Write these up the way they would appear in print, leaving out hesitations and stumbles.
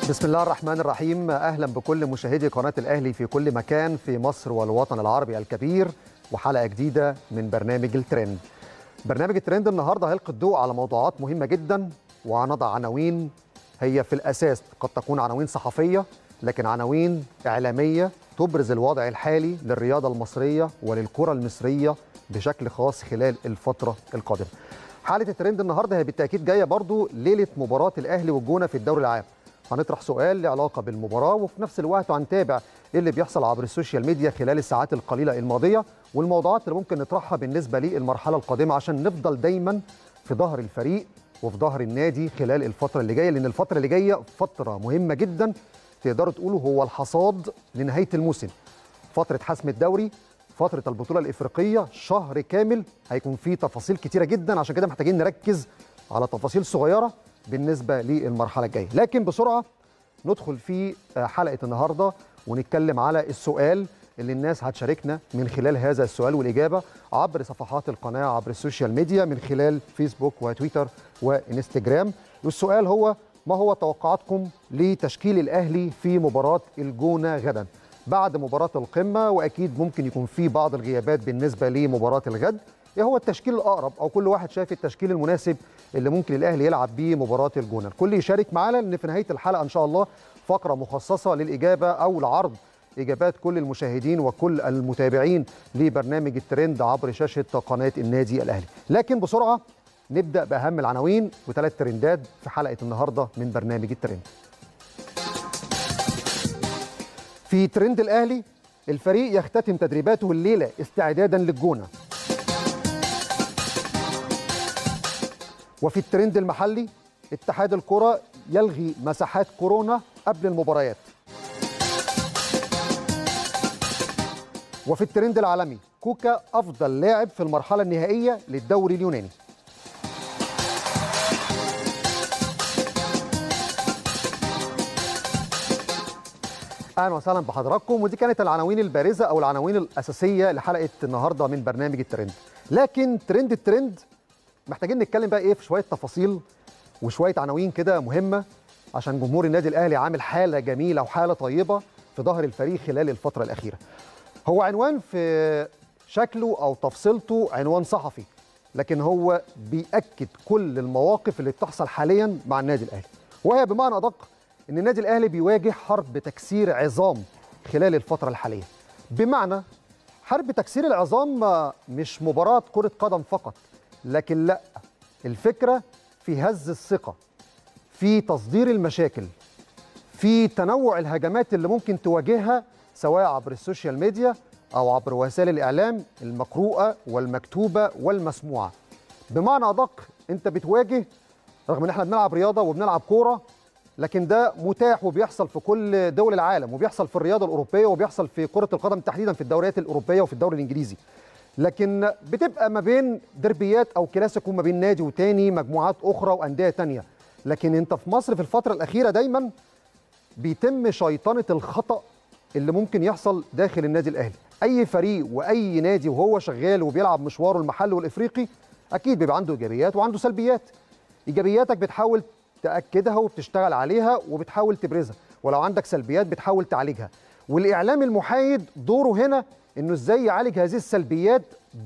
بسم الله الرحمن الرحيم. أهلا بكل مشاهدي قناة الأهلي في كل مكان في مصر والوطن العربي الكبير، وحلقة جديدة من برنامج الترند. برنامج الترند النهاردة هيلقي الضوء على موضوعات مهمة جدا، وهنضع عناوين هي في الأساس قد تكون عناوين صحفية، لكن عناوين إعلامية تبرز الوضع الحالي للرياضة المصرية وللكرة المصرية بشكل خاص خلال الفترة القادمة. حالة الترند النهاردة هي بالتأكيد جاية برضو ليلة مباراة الأهلي والجونة في الدوري العام. هنطرح سؤال له علاقة بالمباراة، وفي نفس الوقت هنتابع ايه اللي بيحصل عبر السوشيال ميديا خلال الساعات القليلة الماضية، والموضوعات اللي ممكن نطرحها بالنسبة للمرحلة القادمة عشان نفضل دايما في ظهر الفريق وفي ظهر النادي خلال الفترة اللي جاية، لأن الفترة اللي جاية فترة مهمة جدا. تقدروا تقولوا هو الحصاد لنهاية الموسم، فترة حسم الدوري، فترة البطولة الإفريقية، شهر كامل هيكون فيه تفاصيل كتيرة جدا، عشان كده محتاجين نركز على تفاصيل صغيرة بالنسبة للمرحلة الجاية. لكن بسرعة ندخل في حلقة النهاردة ونتكلم على السؤال اللي الناس هتشاركنا من خلال هذا السؤال والإجابة عبر صفحات القناة عبر السوشيال ميديا من خلال فيسبوك وتويتر وإنستجرام. والسؤال هو: ما هو توقعاتكم لتشكيل الأهلي في مباراة الجونة غدا بعد مباراة القمة؟ وأكيد ممكن يكون في بعض الغيابات بالنسبة لمباراة الغد. ايه هو التشكيل الأقرب، أو كل واحد شايف التشكيل المناسب اللي ممكن الأهلي يلعب بيه مباراة الجونة؟ الكل يشارك معنا، لأن في نهاية الحلقة إن شاء الله فقرة مخصصة للإجابة أو لعرض إجابات كل المشاهدين وكل المتابعين لبرنامج الترند عبر شاشة قناة النادي الأهلي. لكن بسرعة نبدأ بأهم العناوين وثلاث ترندات في حلقة النهاردة من برنامج الترند. في ترند الأهلي: الفريق يختتم تدريباته الليلة استعدادا للجونة. وفي الترند المحلي: اتحاد الكرة يلغي مساحات كورونا قبل المباريات. وفي الترند العالمي: كوكا أفضل لاعب في المرحلة النهائية للدوري اليوناني. اهلا وسهلا بحضراتكم، ودي كانت العناوين البارزه او العناوين الاساسيه لحلقه النهارده من برنامج الترند. لكن ترند الترند محتاجين نتكلم بقى ايه في شويه تفاصيل وشويه عناوين كده مهمه، عشان جمهور النادي الاهلي عامل حاله جميله وحاله طيبه في ظهر الفريق خلال الفتره الاخيره. هو عنوان في شكله او تفصيلته عنوان صحفي، لكن هو بيأكد كل المواقف اللي بتحصل حاليا مع النادي الاهلي، وهي بمعنى ادق ان النادي الاهلي بيواجه حرب تكسير عظام خلال الفتره الحاليه. بمعنى حرب تكسير العظام مش مباراه كره قدم فقط، لكن لا، الفكره في هز الثقه، في تصدير المشاكل، في تنوع الهجمات اللي ممكن تواجهها سواء عبر السوشيال ميديا او عبر وسائل الاعلام المقروءه والمكتوبه والمسموعه. بمعنى ادق انت بتواجه، رغم ان احنا بنلعب رياضه وبنلعب كوره، لكن ده متاح وبيحصل في كل دول العالم، وبيحصل في الرياضه الاوروبيه، وبيحصل في كره القدم تحديدا في الدوريات الاوروبيه وفي الدوري الانجليزي. لكن بتبقى ما بين دربيات او كلاسيكو ما بين نادي وتاني، مجموعات اخرى وانديه تانيه. لكن انت في مصر في الفتره الاخيره دايما بيتم شيطنه الخطا اللي ممكن يحصل داخل النادي الاهلي. اي فريق واي نادي وهو شغال وبيلعب مشواره المحلي والافريقي اكيد بيبقى عنده ايجابيات وعنده سلبيات. ايجابياتك بتحاول تأكدها وبتشتغل عليها وبتحاول تبرزها، ولو عندك سلبيات بتحاول تعالجها. والإعلام المحايد دوره هنا إنه إزاي يعالج هذه السلبيات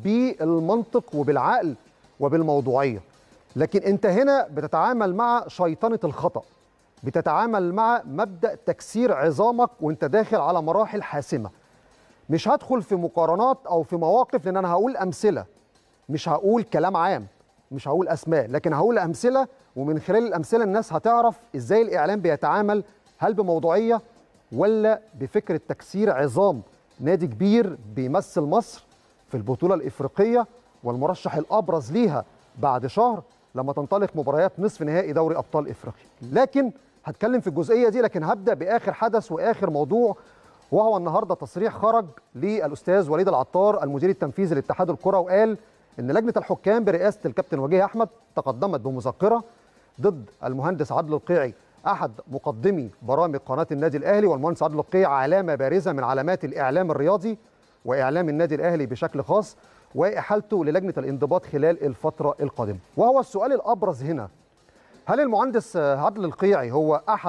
بالمنطق وبالعقل وبالموضوعية. لكن أنت هنا بتتعامل مع شيطنة الخطأ، بتتعامل مع مبدأ تكسير عظامك وأنت داخل على مراحل حاسمة. مش هدخل في مقارنات أو في مواقف، لأن أنا هقول أمثلة، مش هقول كلام عام، مش هقول أسماء، لكن هقول أمثلة، ومن خلال الأمثلة الناس هتعرف إزاي الإعلام بيتعامل، هل بموضوعية ولا بفكرة تكسير عظام نادي كبير بيمثل مصر في البطولة الإفريقية والمرشح الأبرز ليها بعد شهر لما تنطلق مباريات نصف نهائي دوري أبطال إفريقيا. لكن هتكلم في الجزئية دي، لكن هبدأ بآخر حدث وآخر موضوع، وهو النهاردة تصريح خرج للأستاذ وليد العطار المدير التنفيذي لاتحاد الكرة، وقال إن لجنة الحكام برئاسة الكابتن وجيه أحمد تقدمت بمذكرة ضد المهندس عادل القيعي أحد مقدمي برامج قناة النادي الأهلي. والمهندس عادل القيعي علامة بارزة من علامات الإعلام الرياضي وإعلام النادي الأهلي بشكل خاص، وإحالته للجنة الانضباط خلال الفترة القادمة. وهو السؤال الأبرز هنا: هل المهندس عادل القيعي هو أحد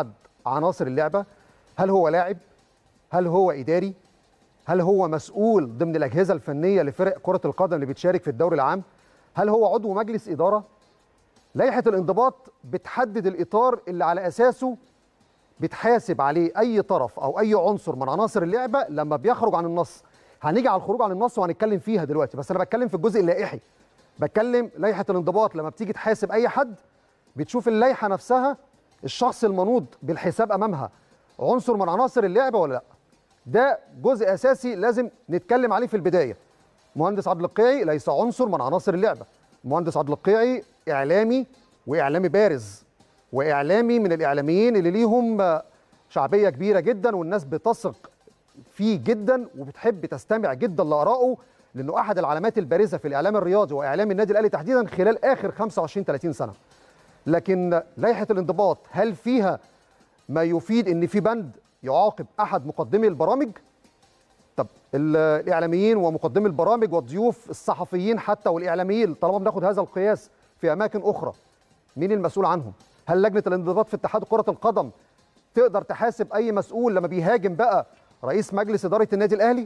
عناصر اللعبه؟ هل هو لاعب؟ هل هو اداري؟ هل هو مسؤول ضمن الاجهزه الفنيه لفرق كره القدم اللي بتشارك في الدوري العام؟ هل هو عضو مجلس اداره؟ لائحه الانضباط بتحدد الاطار اللي على اساسه بتحاسب عليه اي طرف او اي عنصر من عناصر اللعبه لما بيخرج عن النص. هنيجي على الخروج عن النص وهنتكلم فيها دلوقتي، بس انا بتكلم في الجزء اللائحي. بتكلم لائحه الانضباط لما بتيجي تحاسب اي حد بتشوف اللائحه نفسها الشخص المنوط بالحساب امامها عنصر من عناصر اللعبه ولا لا. ده جزء اساسي لازم نتكلم عليه في البدايه. مهندس عادل القيعي ليس عنصر من عناصر اللعبه. مهندس عادل القيعي اعلامي، واعلامي بارز، واعلامي من الاعلاميين اللي ليهم شعبيه كبيره جدا والناس بتثق فيه جدا وبتحب تستمع جدا لارائه، لانه احد العلامات البارزه في الاعلام الرياضي واعلام النادي الاهلي تحديدا خلال اخر 25 30 سنه. لكن لائحه الانضباط هل فيها ما يفيد ان في بند يعاقب احد مقدمي البرامج؟ طب الاعلاميين ومقدمي البرامج والضيوف الصحفيين حتى والاعلاميين طالما بناخد هذا القياس في اماكن اخرى، مين المسؤول عنهم؟ هل لجنه الانضباط في اتحاد كره القدم تقدر تحاسب اي مسؤول لما بيهاجم بقى رئيس مجلس اداره النادي الاهلي؟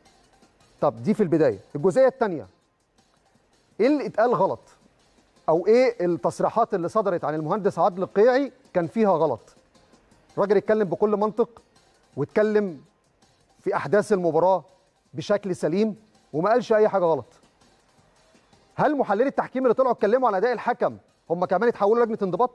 طب دي في البدايه. الجزئيه الثانيه، ايه اللي اتقال غلط؟ او ايه التصريحات اللي صدرت عن المهندس عادل القيعي كان فيها غلط؟ الراجل اتكلم بكل منطق واتكلم في احداث المباراه بشكل سليم وما قالش اي حاجه غلط. هل محللي التحكيم اللي طلعوا اتكلموا عن اداء الحكم هم كمان اتحولوا لجنه انضباط؟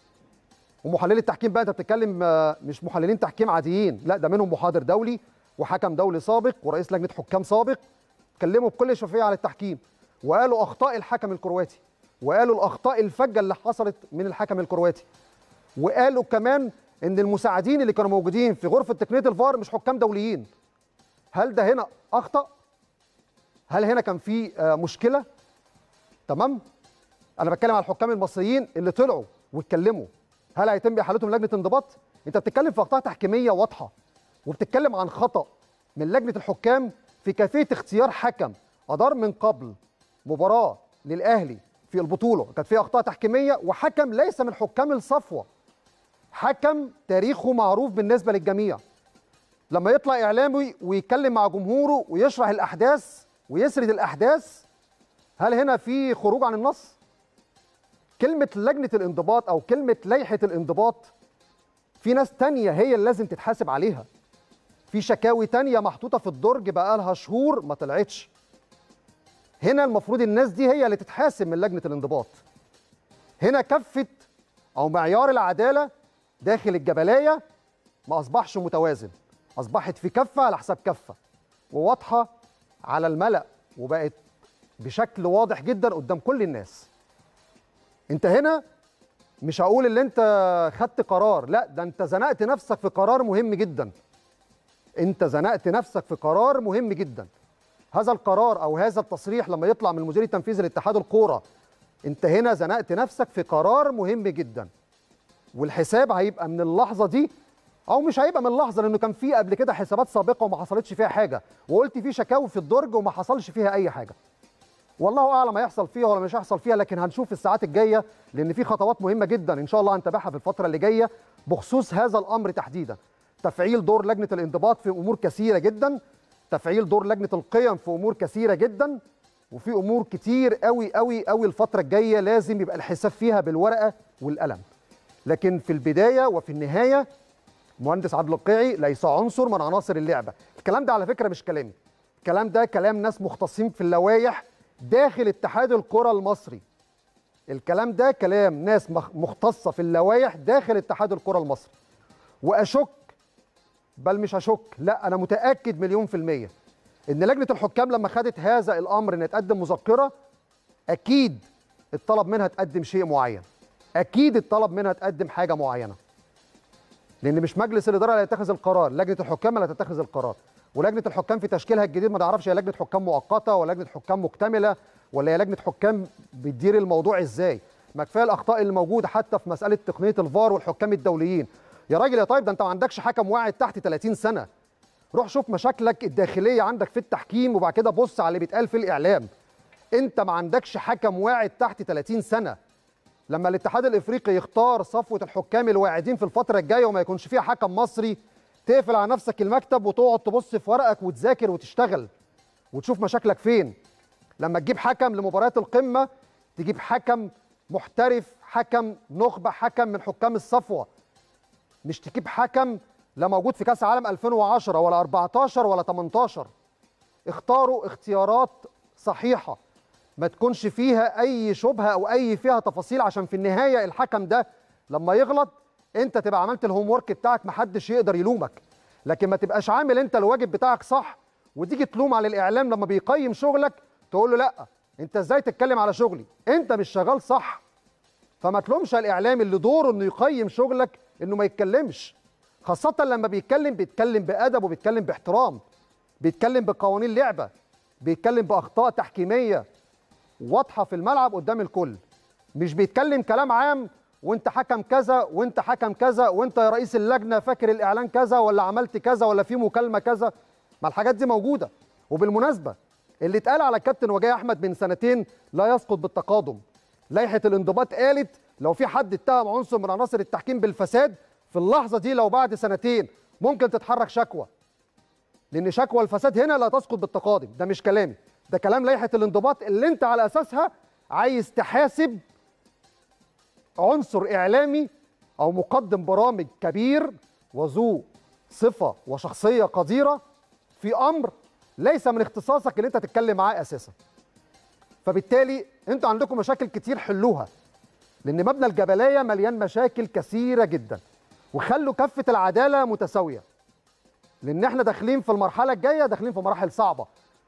ومحللي التحكيم بقى انت بتتكلم مش محللين تحكيم عاديين، لا ده منهم محاضر دولي وحكم دولي سابق ورئيس لجنه حكام سابق، اتكلموا بكل شفافيه على التحكيم وقالوا اخطاء الحكم الكرواتي، وقالوا الاخطاء الفجه اللي حصلت من الحكم الكرواتي، وقالوا كمان ان المساعدين اللي كانوا موجودين في غرفه تقنيه الفار مش حكام دوليين. هل ده هنا اخطا؟ هل هنا كان في مشكله؟ تمام؟ انا بتكلم على الحكام المصريين اللي طلعوا واتكلموا. هل هيتم احالتهم لجنه انضباط؟ انت بتتكلم في اخطاء تحكيميه واضحه، وبتتكلم عن خطا من لجنه الحكام في كيفيه اختيار حكم ادار من قبل مباراه للاهلي في البطوله كانت فيها اخطاء تحكيميه، وحكم ليس من حكام الصفوه، حكم تاريخه معروف بالنسبه للجميع. لما يطلع اعلامي ويتكلم مع جمهوره ويشرح الاحداث ويسرد الاحداث، هل هنا في خروج عن النص؟ كلمه لجنه الانضباط او كلمه لائحه الانضباط في ناس تانية هي اللي لازم تتحاسب عليها. في شكاوي تانية محطوطه في الدرج بقالها شهور ما طلعتش. هنا المفروض الناس دي هي اللي تتحاسب من لجنه الانضباط. هنا كفه او معيار العداله داخل الجبلايه ما اصبحش متوازن، اصبحت في كفه على حساب كفه وواضحه على الملأ وبقت بشكل واضح جدا قدام كل الناس. انت هنا مش هقول اللي انت خدت قرار، لا ده انت زنقت نفسك في قرار مهم جدا. انت زنقت نفسك في قرار مهم جدا. هذا القرار او هذا التصريح لما يطلع من المدير التنفيذي لاتحاد الكوره، انت هنا زنقت نفسك في قرار مهم جدا. والحساب هيبقى من اللحظه دي او مش هيبقى من اللحظه، لانه كان في قبل كده حسابات سابقه وما حصلتش فيها حاجه، وقلت في شكاوي في الدرج وما حصلش فيها اي حاجه. والله اعلم هيحصل فيها ولا مش هيحصل فيها، لكن هنشوف في الساعات الجايه، لان في خطوات مهمه جدا ان شاء الله هنتابعها في الفتره اللي جايه بخصوص هذا الامر تحديدا. تفعيل دور لجنه الانضباط في امور كثيره جدا، تفعيل دور لجنه القيم في امور كثيره جدا، وفي امور كتير قوي قوي قوي الفتره الجايه لازم يبقى الحساب فيها بالورقه والقلم. لكن في البدايه وفي النهايه مهندس عادل القيعي ليس عنصر من عناصر اللعبه. الكلام ده على فكره مش كلامي، الكلام ده كلام ناس مختصين في اللوائح داخل اتحاد الكره المصري. الكلام ده كلام ناس مختصه في اللوائح داخل اتحاد الكره المصري. واشك، بل مش اشك، لا انا متاكد مليون في الميه ان لجنه الحكام لما خدت هذا الامر ان تقدم مذكره، اكيد الطلب منها تقدم شيء معين، اكيد الطلب منها تقدم حاجه معينه، لان مش مجلس الاداره اللي هيتخذ القرار، لجنه الحكام اللي هتتخذ القرار. ولجنه الحكام في تشكيلها الجديد ما نعرفش هي لجنه حكام مؤقته ولا لجنه حكام مكتمله ولا هي لجنه حكام بتدير الموضوع ازاي. ما كفايه الاخطاء اللي موجوده حتى في مساله تقنيه الفار والحكام الدوليين. يا راجل يا طيب، ده انت ما عندكش حكم واعد تحت 30 سنه. روح شوف مشاكلك الداخليه عندك في التحكيم وبعد كده بص على اللي بيتقال في الاعلام. انت ما عندكش حكم واعد تحت 30 سنه. لما الاتحاد الافريقي يختار صفوه الحكام الواعدين في الفتره الجايه وما يكونش فيها حكم مصري، تقفل على نفسك المكتب وتقعد تبص في ورقك وتذاكر وتشتغل وتشوف مشاكلك فين. لما تجيب حكم لمباريات القمه تجيب حكم محترف، حكم نخبه، حكم من حكام الصفوه، مش تجيب حكم لا موجود في كاس عالم 2010 ولا 14 ولا 18. اختاروا اختيارات صحيحه ما تكونش فيها اي شبهه او اي فيها تفاصيل، عشان في النهايه الحكم ده لما يغلط انت تبقى عملت الهوم ورك بتاعك، محدش يقدر يلومك. لكن ما تبقاش عامل انت الواجب بتاعك صح وتيجي تلوم على الاعلام لما بيقيم شغلك، تقول له لا انت ازاي تتكلم على شغلي، انت مش شغال صح. فما تلومش الاعلام اللي دوره انه يقيم شغلك انه ما يتكلمش، خاصه لما بيتكلم بادب وبيتكلم باحترام، بيتكلم بقوانين لعبه، بيتكلم باخطاء تحكيميه واضحه في الملعب قدام الكل، مش بيتكلم كلام عام وانت حكم كذا وانت حكم كذا وانت يا رئيس اللجنه فاكر الاعلان كذا ولا عملت كذا ولا في مكالمه كذا. ما الحاجات دي موجوده. وبالمناسبه اللي اتقال على الكابتن وجيه احمد من سنتين لا يسقط بالتقادم. لائحه الانضباط قالت لو في حد اتهم عنصر من عناصر التحكيم بالفساد في اللحظه دي لو بعد سنتين ممكن تتحرك شكوى، لان شكوى الفساد هنا لا تسقط بالتقادم. ده مش كلامي، ده كلام لائحه الانضباط اللي انت على اساسها عايز تحاسب عنصر اعلامي او مقدم برامج كبير وذو صفه وشخصيه قديره في امر ليس من اختصاصك اللي انت تتكلم معاه اساسا. فبالتالي انتوا عندكم مشاكل كتير حلوها، لان مبنى الجبليه مليان مشاكل كثيره جدا، وخلوا كفه العداله متساويه، لان احنا داخلين في المرحله الجايه داخلين في مراحل صعبه.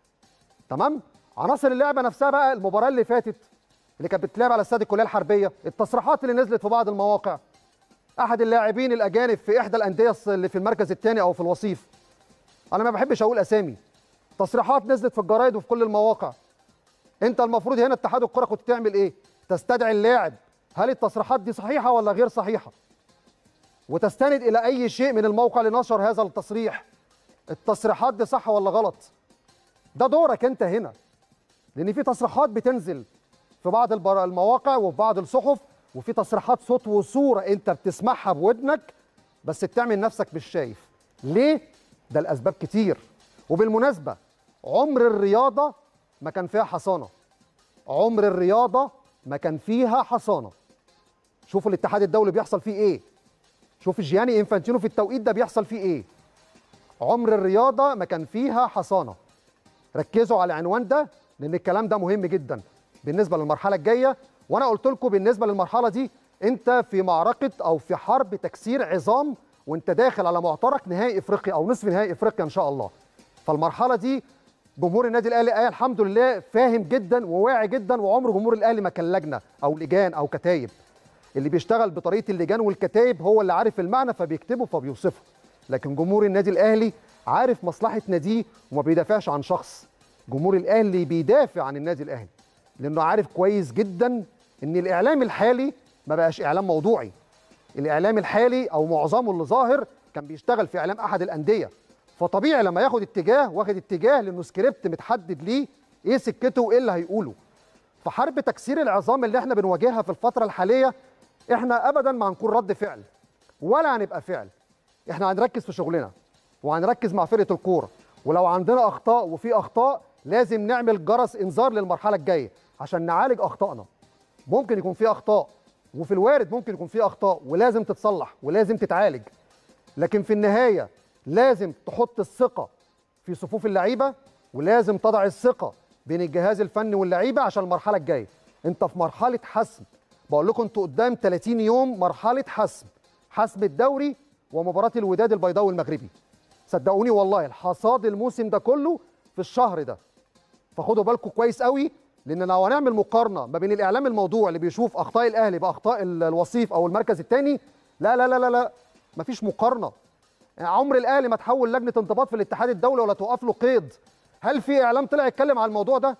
تمام؟ عناصر اللعبه نفسها بقى، المباراه اللي فاتت اللي كانت بتلعب على استاد الكليه الحربيه، التصريحات اللي نزلت في بعض المواقع، احد اللاعبين الاجانب في احدى الانديه اللي في المركز الثاني او في الوصيف، انا ما بحبش اقول اسامي، تصريحات نزلت في الجرايد وفي كل المواقع. انت المفروض هنا اتحاد الكره كنت تعمل ايه؟ تستدعي اللاعب، هل التصريحات دي صحيحه ولا غير صحيحه؟ وتستند الى اي شيء من الموقع اللي نشر هذا التصريح، التصريحات دي صح ولا غلط؟ ده دورك انت هنا، لان في تصريحات بتنزل في بعض المواقع وفي بعض الصحف، وفي تصريحات صوت وصوره انت بتسمعها بودنك بس بتعمل نفسك مش شايف. ليه؟ ده الاسباب كتير. وبالمناسبه عمر الرياضه ما كان فيها حصانه، عمر الرياضه ما كان فيها حصانه. شوفوا الاتحاد الدولي بيحصل فيه ايه، شوف جياني انفانتينو في التوقيت ده بيحصل فيه ايه. عمر الرياضه ما كان فيها حصانه. ركزوا على العنوان ده لان الكلام ده مهم جدا بالنسبه للمرحله الجايه. وانا قلت لكم بالنسبه للمرحله دي انت في معركه او في حرب تكسير عظام، وانت داخل على معترك نهائي افريقيا او نصف نهائي افريقيا ان شاء الله. فالمرحله دي جمهور النادي الاهلي الحمد لله فاهم جدا وواعي جدا، وعمر جمهور الاهلي ما كان لجنه او لجان او كتايب. اللي بيشتغل بطريقه اللجان والكتايب هو اللي عارف المعنى فبيكتبه فبيوصفه، لكن جمهور النادي الاهلي عارف مصلحه ناديه وما بيدافعش عن شخص. جمهور الاهلي بيدافع عن النادي الاهلي لانه عارف كويس جدا ان الاعلام الحالي ما بقاش اعلام موضوعي. الاعلام الحالي او معظمه اللي ظاهر كان بيشتغل في اعلام احد الانديه، فطبيعي لما ياخد اتجاه واخد اتجاه لانه سكريبت متحدد ليه ايه سكته وايه اللي هيقوله. فحرب تكسير العظام اللي احنا بنواجهها في الفتره الحاليه احنا ابدا ما هنكون رد فعل ولا هنبقى فعل. احنا هنركز في شغلنا وهنركز مع فرقه الكوره، ولو عندنا اخطاء وفي اخطاء لازم نعمل جرس انذار للمرحله الجايه عشان نعالج اخطائنا. ممكن يكون في اخطاء وفي الوارد ممكن يكون في اخطاء ولازم تتصلح ولازم تتعالج، لكن في النهايه لازم تحط الثقه في صفوف اللعيبه ولازم تضع الثقه بين الجهاز الفني واللعيبه عشان المرحله الجايه. انت في مرحله حسم، بقول لكم انتوا قدام 30 يوم مرحله حسم الدوري ومباراه الوداد البيضاوي المغربي. صدقوني والله الحصاد الموسم ده كله في الشهر ده. فخدوا بالكم كويس قوي، لان لو هنعمل مقارنه ما بين الاعلام الموضوع اللي بيشوف اخطاء الاهلي باخطاء الوصيف او المركز الثاني، لا لا لا لا لا مفيش مقارنه. عمر الاهلي ما تحول لجنه انضباط في الاتحاد الدولي ولا توقف له قيد. هل في اعلام طلع يتكلم على الموضوع ده؟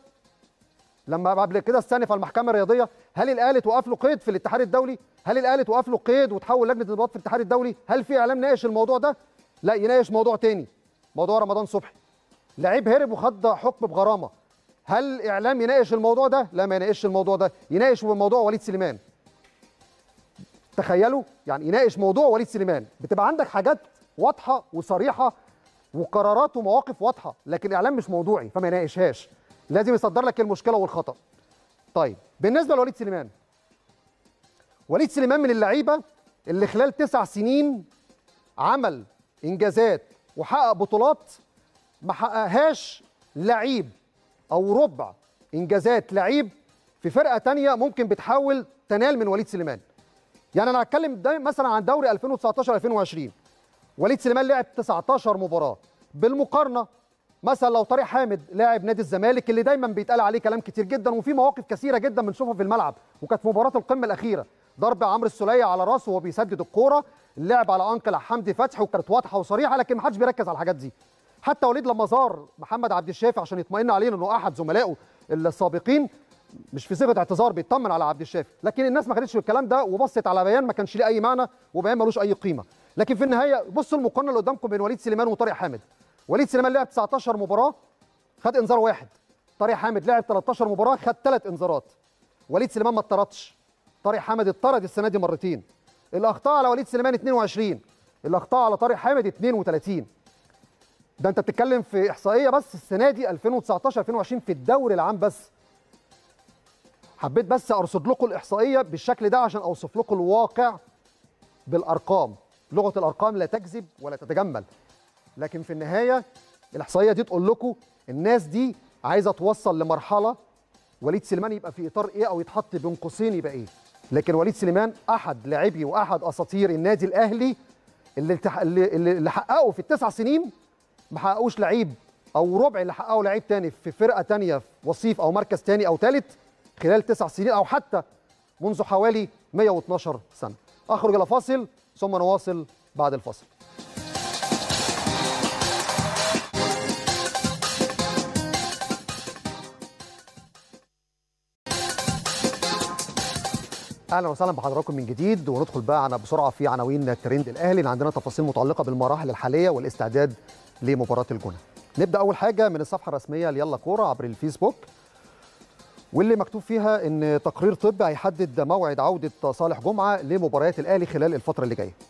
لما قبل كده استأنف على المحكمه الرياضيه، هل الاهلي توقف له قيد في الاتحاد الدولي؟ هل الاهلي توقف له قيد وتحول لجنه انضباط في الاتحاد الدولي؟ هل في اعلام ناقش الموضوع ده؟ لا، يناقش موضوع تاني، موضوع رمضان صبحي. لعيب هرب وخد حكم بغرامه. هل اعلام يناقش الموضوع ده؟ لا، ما يناقش الموضوع ده، يناقش موضوع وليد سليمان. تخيلوا يعني يناقش موضوع وليد سليمان، بتبقى عندك حاجات واضحه وصريحه وقرارات ومواقف واضحه، لكن الاعلام مش موضوعي فما يناقشهاش، لازم يصدر لك المشكله والخطا. طيب بالنسبه لوليد سليمان، وليد سليمان من اللعيبه اللي خلال 9 سنين عمل انجازات وحقق بطولات ما حققهاش لعيب او ربع انجازات لعيب في فرقه تانية ممكن بتحاول تنال من وليد سليمان. يعني انا هتكلم مثلا عن دوري 2019 2020، وليد سليمان لعب 19 مباراه. بالمقارنه مثلا لو طارق حامد لاعب نادي الزمالك اللي دايما بيتقال عليه كلام كتير جدا وفي مواقف كثيره جدا بنشوفها في الملعب، وكانت في مباراه القمه الاخيره ضرب عمرو السوليه على راسه وهو بيسدد الكوره، اللعب على انكل حمدي فتحي وكانت واضحه وصريحه، لكن ما حدش بيركز على الحاجات دي. حتى وليد لما زار محمد عبد الشافي عشان يطمئن عليه انه احد زملائه السابقين، مش في صيغه اعتذار، بيطمن على عبد الشافي، لكن الناس ما خدتش الكلام ده وبصت على بيان ما كانش ليه اي معنى وبيان ملوش اي قيمه. لكن في النهايه بصوا المقارنه اللي قدامكم بين وليد سليمان وطارق حامد. وليد سليمان لعب 19 مباراه خد انذار واحد، طارق حامد لعب 13 مباراه خد 3 انذارات. وليد سليمان ما اتطردش، طارق حامد اتطرد السنه دي مرتين. الاخطاء على وليد سليمان 22، الاخطاء على طارق حامد 32. ده انت بتتكلم في احصائيه بس السنه دي 2019 2020 في الدوري العام بس. حبيت بس ارصد لكم الاحصائيه بالشكل ده عشان اوصف لكم الواقع بالارقام. لغه الارقام لا تكذب ولا تتجمل، لكن في النهايه الاحصائيه دي تقول لكم الناس دي عايزه توصل لمرحله وليد سليمان يبقى في اطار ايه او يتحط بين قوسين يبقى ايه. لكن وليد سليمان احد لاعبي واحد اساطير النادي الاهلي اللي حققوا في ال9 سنين ما حققوش لعيب او ربع اللي حققه لعيب تاني في فرقه تانيه في وصيف او مركز تاني او ثالث خلال 9 سنين او حتى منذ حوالي 112 سنه. اخرج الى فاصل ثم نواصل بعد الفاصل. اهلا وسهلا بحضراتكم من جديد، وندخل بقى بسرعه في عناوين الترند الاهلي اللي عندنا تفاصيل متعلقه بالمراحل الحاليه والاستعداد لمباراه الجونه. نبدا اول حاجه من الصفحه الرسميه ليلا كوره عبر الفيسبوك، واللي مكتوب فيها ان تقرير طبي هيحدد موعد عوده صالح جمعه لمباريات الاهلي خلال الفتره اللي جايه.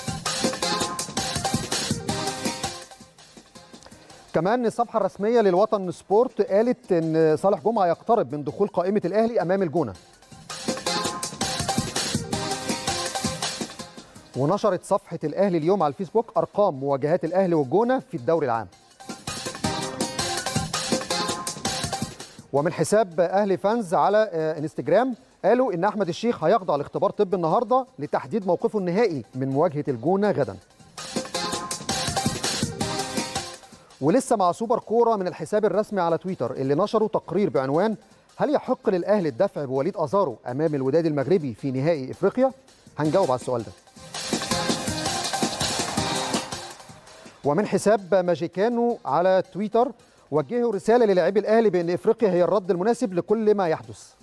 كمان الصفحه الرسميه للوطن سبورت قالت ان صالح جمعه يقترب من دخول قائمه الاهلي امام الجونه. ونشرت صفحه الاهلي اليوم على الفيسبوك ارقام مواجهات الاهلي والجونه في الدوري العام. ومن حساب اهلي فانز على انستجرام قالوا ان احمد الشيخ هيخضع لاختبار طبي النهارده لتحديد موقفه النهائي من مواجهه الجونه غدا. ولسه مع سوبر كوره من الحساب الرسمي على تويتر اللي نشروا تقرير بعنوان هل يحق للاهلي الدفع بوليد ازارو امام الوداد المغربي في نهائي افريقيا؟ هنجاوب على السؤال ده. ومن حساب ماجيكانو على تويتر وجهوا رسالة للاعبي الأهلي بأن إفريقيا هي الرد المناسب لكل ما يحدث.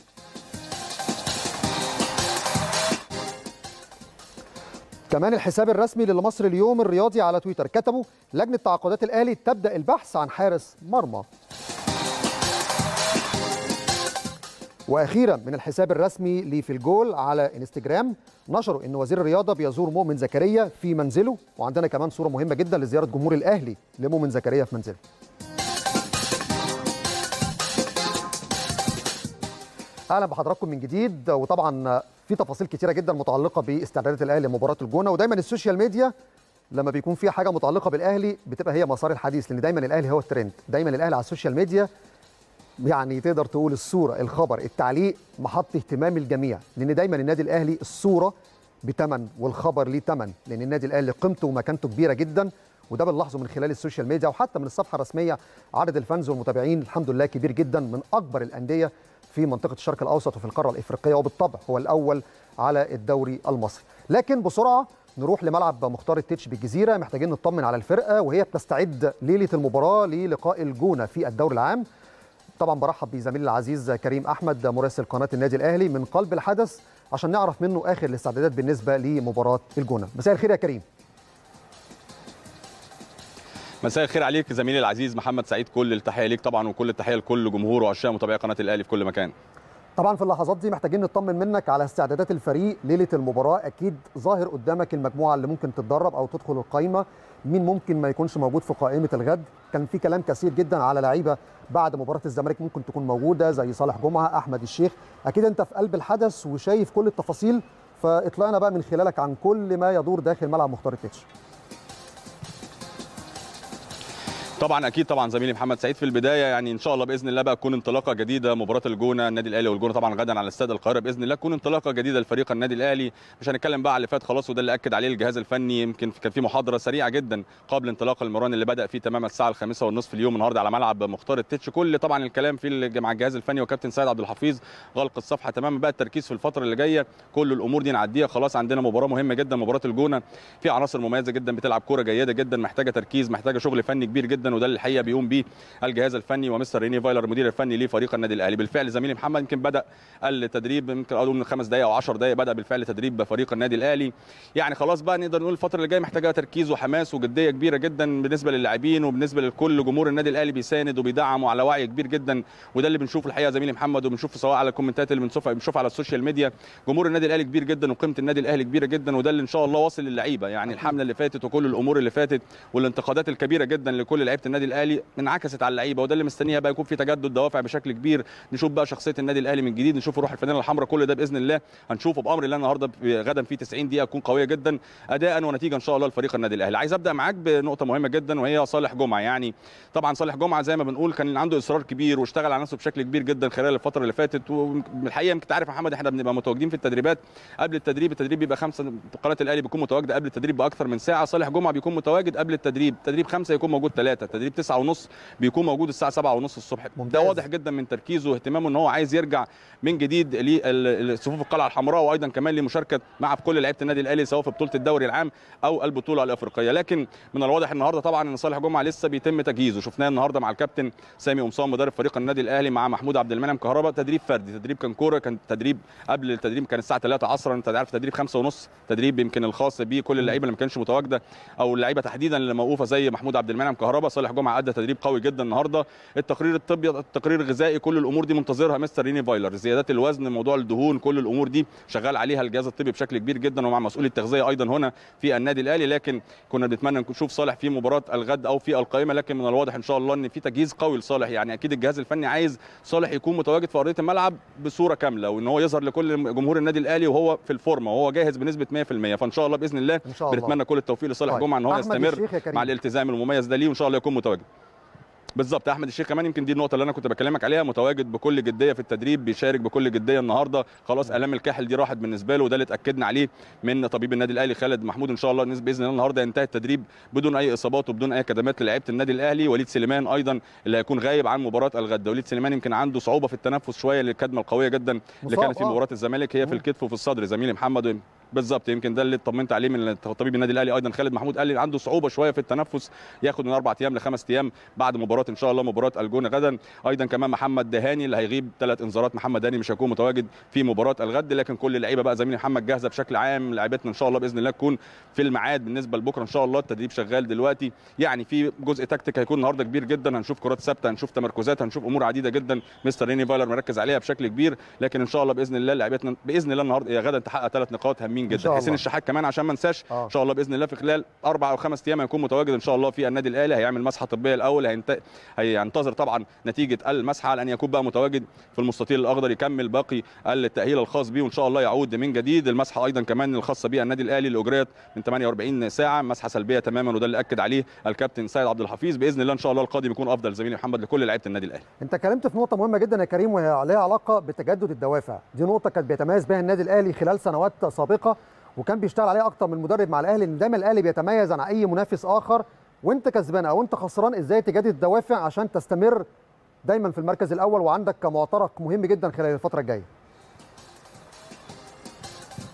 كمان الحساب الرسمي لمصر اليوم الرياضي على تويتر كتبوا لجنة تعاقدات الأهلي تبدأ البحث عن حارس مرمى. وأخيرا من الحساب الرسمي لفي الجول على انستجرام نشروا أن وزير الرياضة بيزور مؤمن زكريا في منزله، وعندنا كمان صورة مهمة جدا لزيارة جمهور الأهلي لمؤمن زكريا في منزله. اهلا بحضراتكم من جديد، وطبعا في تفاصيل كتيره جدا متعلقه باستعدادات الاهلي لمباراه الجونه، ودايما السوشيال ميديا لما بيكون فيها حاجه متعلقه بالاهلي بتبقى هي مسار الحديث، لان دايما الاهلي هو الترند، دايما الاهلي على السوشيال ميديا يعني تقدر تقول الصوره، الخبر، التعليق محط اهتمام الجميع، لان دايما النادي الاهلي الصوره بثمن والخبر ليه ثمن، لان النادي الاهلي قيمته ومكانته كبيره جدا، وده بنلاحظه من خلال السوشيال ميديا وحتى من الصفحه الرسميه. عدد الفانز والمتابعين الحمد لله كبير جدا، من اكبر الانديه في منطقه الشرق الاوسط وفي القاره الافريقيه، وبالطبع هو الاول على الدوري المصري. لكن بسرعه نروح لملعب مختار التتش بالجزيره، محتاجين نطمن على الفرقه وهي بتستعد ليله المباراه للقاء الجونه في الدوري العام. طبعا برحب بزميلي العزيز كريم احمد مراسل قناه النادي الاهلي من قلب الحدث عشان نعرف منه اخر الاستعدادات بالنسبه لمباراه الجونه. مساء الخير يا كريم. مساء الخير عليك زميلي العزيز محمد سعيد، كل التحيه ليك طبعا وكل التحيه لكل جمهور وعشاق متابعي قناه الاهلي في كل مكان. طبعا في اللحظات دي محتاجين نطمن منك على استعدادات الفريق ليله المباراه. اكيد ظاهر قدامك المجموعه اللي ممكن تتدرب او تدخل القائمه، مين ممكن ما يكونش موجود في قائمه الغد. كان في كلام كثير جدا على لعيبه بعد مباراه الزمالك ممكن تكون موجوده زي صالح جمعه، احمد الشيخ. اكيد انت في قلب الحدث وشايف كل التفاصيل، فاطلعنا بقى من خلالك عن كل ما يدور داخل ملعب مختار التتش. طبعا اكيد طبعا زميلي محمد سعيد في البدايه، يعني ان شاء الله باذن الله بقى تكون انطلاقه جديده مباراه الجونه، النادي الاهلي والجونه طبعا غدا على استاد القاهره باذن الله تكون انطلاقه جديده لفريق النادي الاهلي. مش هنتكلم بقى على اللي فات خلاص، وده اللي اكد عليه الجهاز الفني. يمكن كان في محاضره سريعه جدا قبل انطلاق المران اللي بدا فيه تمام الساعه 5:30 اليوم النهارده على ملعب مختار التتش. كل طبعا الكلام في مع الجهاز الفني وكابتن سيد عبد الحفيظ غلق الصفحه تماما، بقى التركيز في الفتره اللي جايه كل الامور دي نعديها خلاص. عندنا مباراه مهمه جدا، مباراه الجونه، في عناصر مميزه جدا بتلعب كوره جيده جدا، محتاجه تركيز، محتاجه شغل فني كبير جدا، وده اللي الحقيقه بيقوم بيه الجهاز الفني ومستر ريني فايلر المدير الفني لفريق النادي الاهلي. بالفعل زميلي محمد يمكن بدا التدريب، يمكن اقول من 5 دقائق او 10 دقائق بدا بالفعل تدريب فريق النادي الاهلي. يعني خلاص بقى نقدر نقول الفتره اللي جايه محتاجه تركيز وحماس وجديه كبيره جدا بالنسبه للاعبين وبالنسبه لكل جمهور النادي الاهلي، بيساند وبيدعم على وعي كبير جدا. وده اللي بنشوفه الحقيقه زميلي محمد، وبنشوفه سواء على الكومنتات اللي بنشوفها على السوشيال ميديا. جمهور النادي الاهلي كبير جدا وقيمه النادي الاهلي كبيره جدا، وده اللي ان شاء الله واصل للعيبه. يعني الحمله اللي فاتت وكل الامور اللي فاتت والانتقادات الكبيره جدا لكل لعيبه النادي الاهلي انعكست على اللعيبه، وده اللي مستنيها بقى يكون في تجدد دوافع بشكل كبير. نشوف بقى شخصيه النادي الاهلي من جديد، نشوف روح الفانيلا الحمراء، كل ده باذن الله هنشوفه بامر الله النهارده غدا في 90 دقيقه تكون قويه جدا اداء ونتيجه ان شاء الله لفريق النادي الاهلي. عايز ابدا معاك بنقطه مهمه جدا وهي صالح جمعه. يعني طبعا صالح جمعه زي ما بنقول كان عنده اصرار كبير واشتغل على نفسه بشكل كبير جدا خلال الفتره اللي فاتت. والحقيقه يمكن تعرف محمد احنا بنبقى متواجدين في التدريبات قبل التدريب بيبقى 5، قناه الاهلي بيكون متواجده قبل التدريب باكثر من ساعه. صالح جمعه بيكون متواجد قبل التدريب، تدريب 5 يكون موجود 3، تدريب 9:30 بيكون موجود الساعه 7:30 الصبح. ده واضح جدا من تركيزه واهتمامه ان هو عايز يرجع من جديد لصفوف القلعه الحمراء، وايضا كمان لمشاركه مع كل لعيبه النادي الاهلي سواء في بطوله الدوري العام او البطوله الافريقيه. لكن من الواضح النهارده طبعا ان صالح جمعه لسه بيتم تجهيزه. شفناه النهارده مع الكابتن سامي قمصان مدرب فريق النادي الاهلي مع محمود عبد المنعم كهربا، تدريب فردي، تدريب كان كوره، كان تدريب قبل التدريب كان الساعه 3 عصرا، انت عارف تدريب 5:30، تدريب يمكن الخاص بيه كل اللعيبه اللي ما كانش متواجده او اللعيبه تحديدا اللي موقوفه زي محمود عبد المنعم كهربا. صالح جمعه ادى تدريب قوي جدا النهارده. التقرير الطبي، التقرير الغذائي، كل الامور دي منتظرها مستر ريني فايلر، زيادات الوزن، موضوع الدهون، كل الامور دي شغال عليها الجهاز الطبي بشكل كبير جدا ومع مسؤول التغذيه ايضا هنا في النادي الاهلي. لكن كنا بنتمنى نشوف صالح في مباراه الغد او في القائمه، لكن من الواضح ان شاء الله ان في تجهيز قوي لصالح. يعني اكيد الجهاز الفني عايز صالح يكون متواجد في ارضيه الملعب بصوره كامله، وان هو يظهر لكل جمهور النادي الاهلي وهو في الفورمه وهو جاهز بنسبه 100%. فان شاء الله باذن الله بنتمنى كل التوفيق لصالح جمعه ان هو يستمر مع الالتزام المميز ده ليه وان شاء الله يكون متواجد. بالظبط احمد الشيخ كمان يمكن دي النقطه اللي انا كنت بكلمك عليها، متواجد بكل جديه في التدريب، بيشارك بكل جديه النهارده. خلاص الام الكاحل دي راحت بالنسبه له، وده اللي اتاكدنا عليه من طبيب النادي الاهلي خالد محمود. ان شاء الله باذن الله النهارده ينتهي التدريب بدون اي اصابات وبدون اي كدمات للاعيبه النادي الاهلي. وليد سليمان ايضا اللي هيكون غايب عن مباراه الغد، وليد سليمان يمكن عنده صعوبه في التنفس شويه للكدمه القويه جدا اللي كانت في مباراه الزمالك، هي في الكتف وفي الصدر زميلي محمد. بالظبط يمكن ده اللي اطمنت عليه من طبيب النادي الاهلي ايضا خالد محمود، قال لي عنده صعوبه شويه في التنفس، ياخد من 4 ايام ل5 ايام بعد مباراه ان شاء الله مباراه الجونه غدا. ايضا كمان محمد دهاني اللي هيغيب 3 انذارات، محمد دهاني مش هيكون متواجد في مباراه الغد. لكن كل اللعيبه بقى زميلي محمد جاهزه بشكل عام، لعيبتنا ان شاء الله باذن الله تكون في الميعاد بالنسبه لبكره ان شاء الله. التدريب شغال دلوقتي، يعني في جزء تكتيك هيكون النهارده كبير جدا، هنشوف كرات ثابته، هنشوف تمركزات، هنشوف امور عديده جدا مستر ريني فايلر مركز عليها بشكل كبير. لكن ان شاء الله باذن الله لعيبتنا باذن الله النهارده غدا تحقق 3 نقاط هامين جدا. حسين الشحات كمان عشان ما انساش ان شاء الله باذن الله في خلال 4 أو 5 ايام هيكون متواجد ان شاء الله في النادي الاهلي، هيعمل مسحه طبيه الاول، هينتظر طبعا نتيجه المسحه على ان يكون بقى متواجد في المستطيل الاخضر يكمل باقي التاهيل الخاص به وان شاء الله يعود من جديد. المسحه ايضا كمان الخاصه بها النادي الاهلي اللي اجريت من 48 ساعه، مسحه سلبيه تماما، وده اللي اكد عليه الكابتن سيد عبد الحفيظ. باذن الله ان شاء الله القادم يكون افضل زميلي محمد لكل لعيبه النادي الاهلي. انت اتكلمت في نقطه مهمه جدا يا كريم وهي لها علاقه بتجدد الدوافع، دي نقطه كانت بيتميز بها النادي الاهلي خلال سنوات سابقه وكان بيشتغل عليها اكتر من مدرب مع الاهلي، ان دايما الاهلي بيتميز عن اي منافس اخر، وانت كسبان او انت خسران ازاي تجدد الدوافع عشان تستمر دايما في المركز الاول وعندك معترك مهم جدا خلال الفتره الجايه.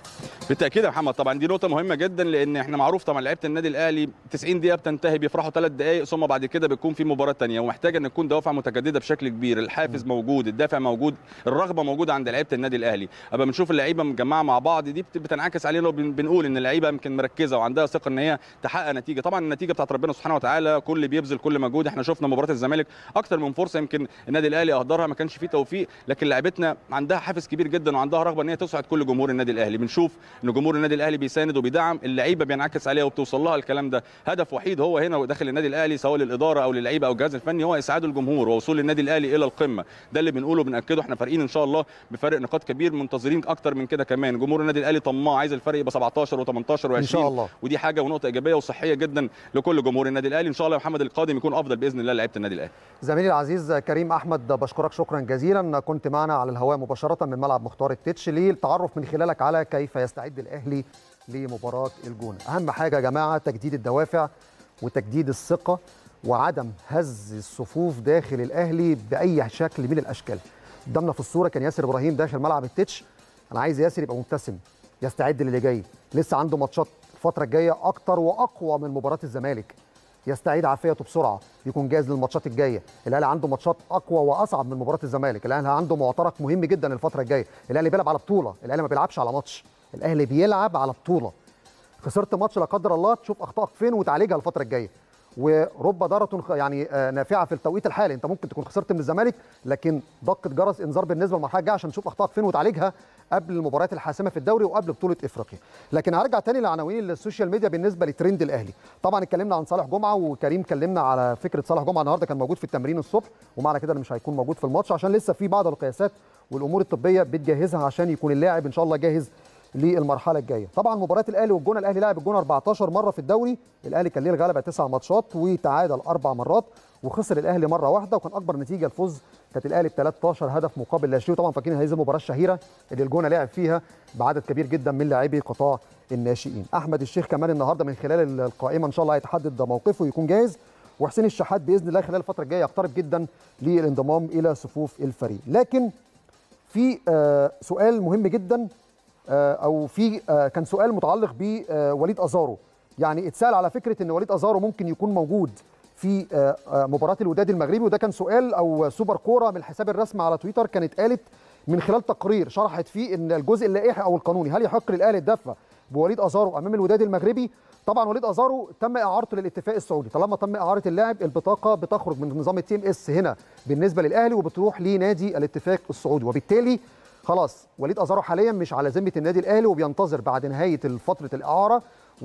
بالتاكيد يا محمد، طبعا دي نقطه مهمه جدا، لان احنا معروف طبعا لعيبه النادي الاهلي 90 دقيقه بتنتهي بيفرحوا 3 دقائق، ثم بعد كده بيكون في مباراه ثانيه، ومحتاجه ان تكون دوافع متجدده بشكل كبير، الحافز موجود، الدافع موجود، الرغبه موجوده عند لعيبه النادي الاهلي. ابقى بنشوف اللعيبه مجمعه مع بعض، دي بتنعكس علينا وبنقول ان اللعيبه يمكن مركزه وعندها ثقه ان هي تحقق نتيجه. طبعا النتيجه بتاعت ربنا سبحانه وتعالى، كل بيبذل كل مجهود. احنا شفنا مباراه الزمالك اكتر من فرصه يمكن النادي الاهلي اهدرها، ما كانش فيه توفيق، لكن لعيبتنا عندها حافز كبير جدا وعندها رغبه ان هي تسعد كل جمهور النادي الاهلي. بنشوف ان جمهور النادي الاهلي بيساند وبيدعم اللعيبه، بينعكس عليها وبتوصل لها الكلام ده. هدف وحيد هو هنا داخل النادي الاهلي، سواء للاداره او للعيبه او الجهاز الفني، هو اسعاد الجمهور ووصول النادي الاهلي الى القمه. ده اللي بنقوله وبناكده، احنا فارقين ان شاء الله بفرق نقاط كبير، منتظرين اكتر من كده كمان. جمهور النادي الاهلي طماع، عايز الفرق يبقى 17 و18 و20 ان شاء الله، ودي حاجه ونقطه ايجابيه وصحيه جدا لكل جمهور النادي الاهلي. ان شاء الله يا محمد القادم يكون افضل باذن الله لعيبه النادي الاهلي. زميلي العزيز كريم احمد، بشكرك شكرا جزيلا، كنت معنا على الهواء مباشره من ملعب مختار التتش للتعرف من خلالك على كيف يستعد الاهلي لمباراه الجونه. اهم حاجه يا جماعه تجديد الدوافع وتجديد الثقه وعدم هز الصفوف داخل الاهلي باي شكل من الاشكال. قدامنا في الصوره كان ياسر ابراهيم داخل ملعب التتش، انا عايز ياسر يبقى مبتسم، يستعد للي جاي، لسه عنده ماتشات الفتره الجايه اكتر واقوى من مباراه الزمالك، يستعيد عافيته بسرعه، يكون جاهز للماتشات الجايه. الاهلي عنده ماتشات اقوى واصعب من مباراه الزمالك، الاهلي عنده معترك مهم جدا الفتره الجايه، الاهلي بيلعب على بطوله، الاهلي ما بيلعبش على ماتش، الاهلي بيلعب على بطوله. خسرت ماتش لا قدر الله، تشوف اخطائك فين وتعالجها الفتره الجايه، ورب ضاره يعني نافعه في التوقيت الحالي. انت ممكن تكون خسرت من الزمالك، لكن دقه جرس انذار بالنسبه للمرحله الجايه عشان تشوف اخطائك فين وتعالجها قبل المباريات الحاسمه في الدوري وقبل بطوله افريقيا. لكن هرجع تاني لعناوين السوشيال ميديا بالنسبه لترند الاهلي. طبعا اتكلمنا عن صالح جمعه، وكريم كلمنا على فكره صالح جمعه النهارده كان موجود في التمرين الصبح، ومعنى كده انه مش هيكون موجود في الماتش عشان لسه في بعض القياسات والامور الطبيه بتجهزها عشان يكون اللاعب ان شاء الله جاهز للمرحله الجايه. طبعا مباراه الاهلي والجونه، الاهلي لعب الجونه 14 مره في الدوري، الاهلي كان ليه الغلبه 9 ماتشات وتعادل 4 مرات، وخسر الاهلي مره واحده، وكان اكبر نتيجه الفوز كانت الاهلي ب 13 هدف مقابل لا شيء. طبعا فاكرين هذه المباراه الشهيره اللي الجونه لعب فيها بعدد كبير جدا من لاعبي قطاع الناشئين. احمد الشيخ كمان النهارده من خلال القائمه ان شاء الله هيتحدد موقفه ويكون جاهز، وحسين الشحات باذن الله خلال الفتره الجايه يقترب جدا للانضمام الى صفوف الفريق. لكن في سؤال مهم جدا، او في كان سؤال متعلق بوليد ازارو، يعني اتسال على فكره ان وليد ازارو ممكن يكون موجود في مباراه الوداد المغربي، وده كان سؤال او سوبر كوره من الحساب الرسمي على تويتر كانت قالت من خلال تقرير شرحت فيه ان الجزء اللائحي او القانوني هل يحق للاهلي الدفع بوليد ازارو امام الوداد المغربي. طبعا وليد ازارو تم اعارته للاتفاق السعودي، طالما تم اعاره اللاعب البطاقه بتخرج من نظام التيم اس هنا بالنسبه للاهلي وبتروح لنادي الاتفاق السعودي، وبالتالي خلاص وليد ازارو حاليا مش على ذمه النادي الاهلي، وبينتظر بعد نهايه فتره الاعاره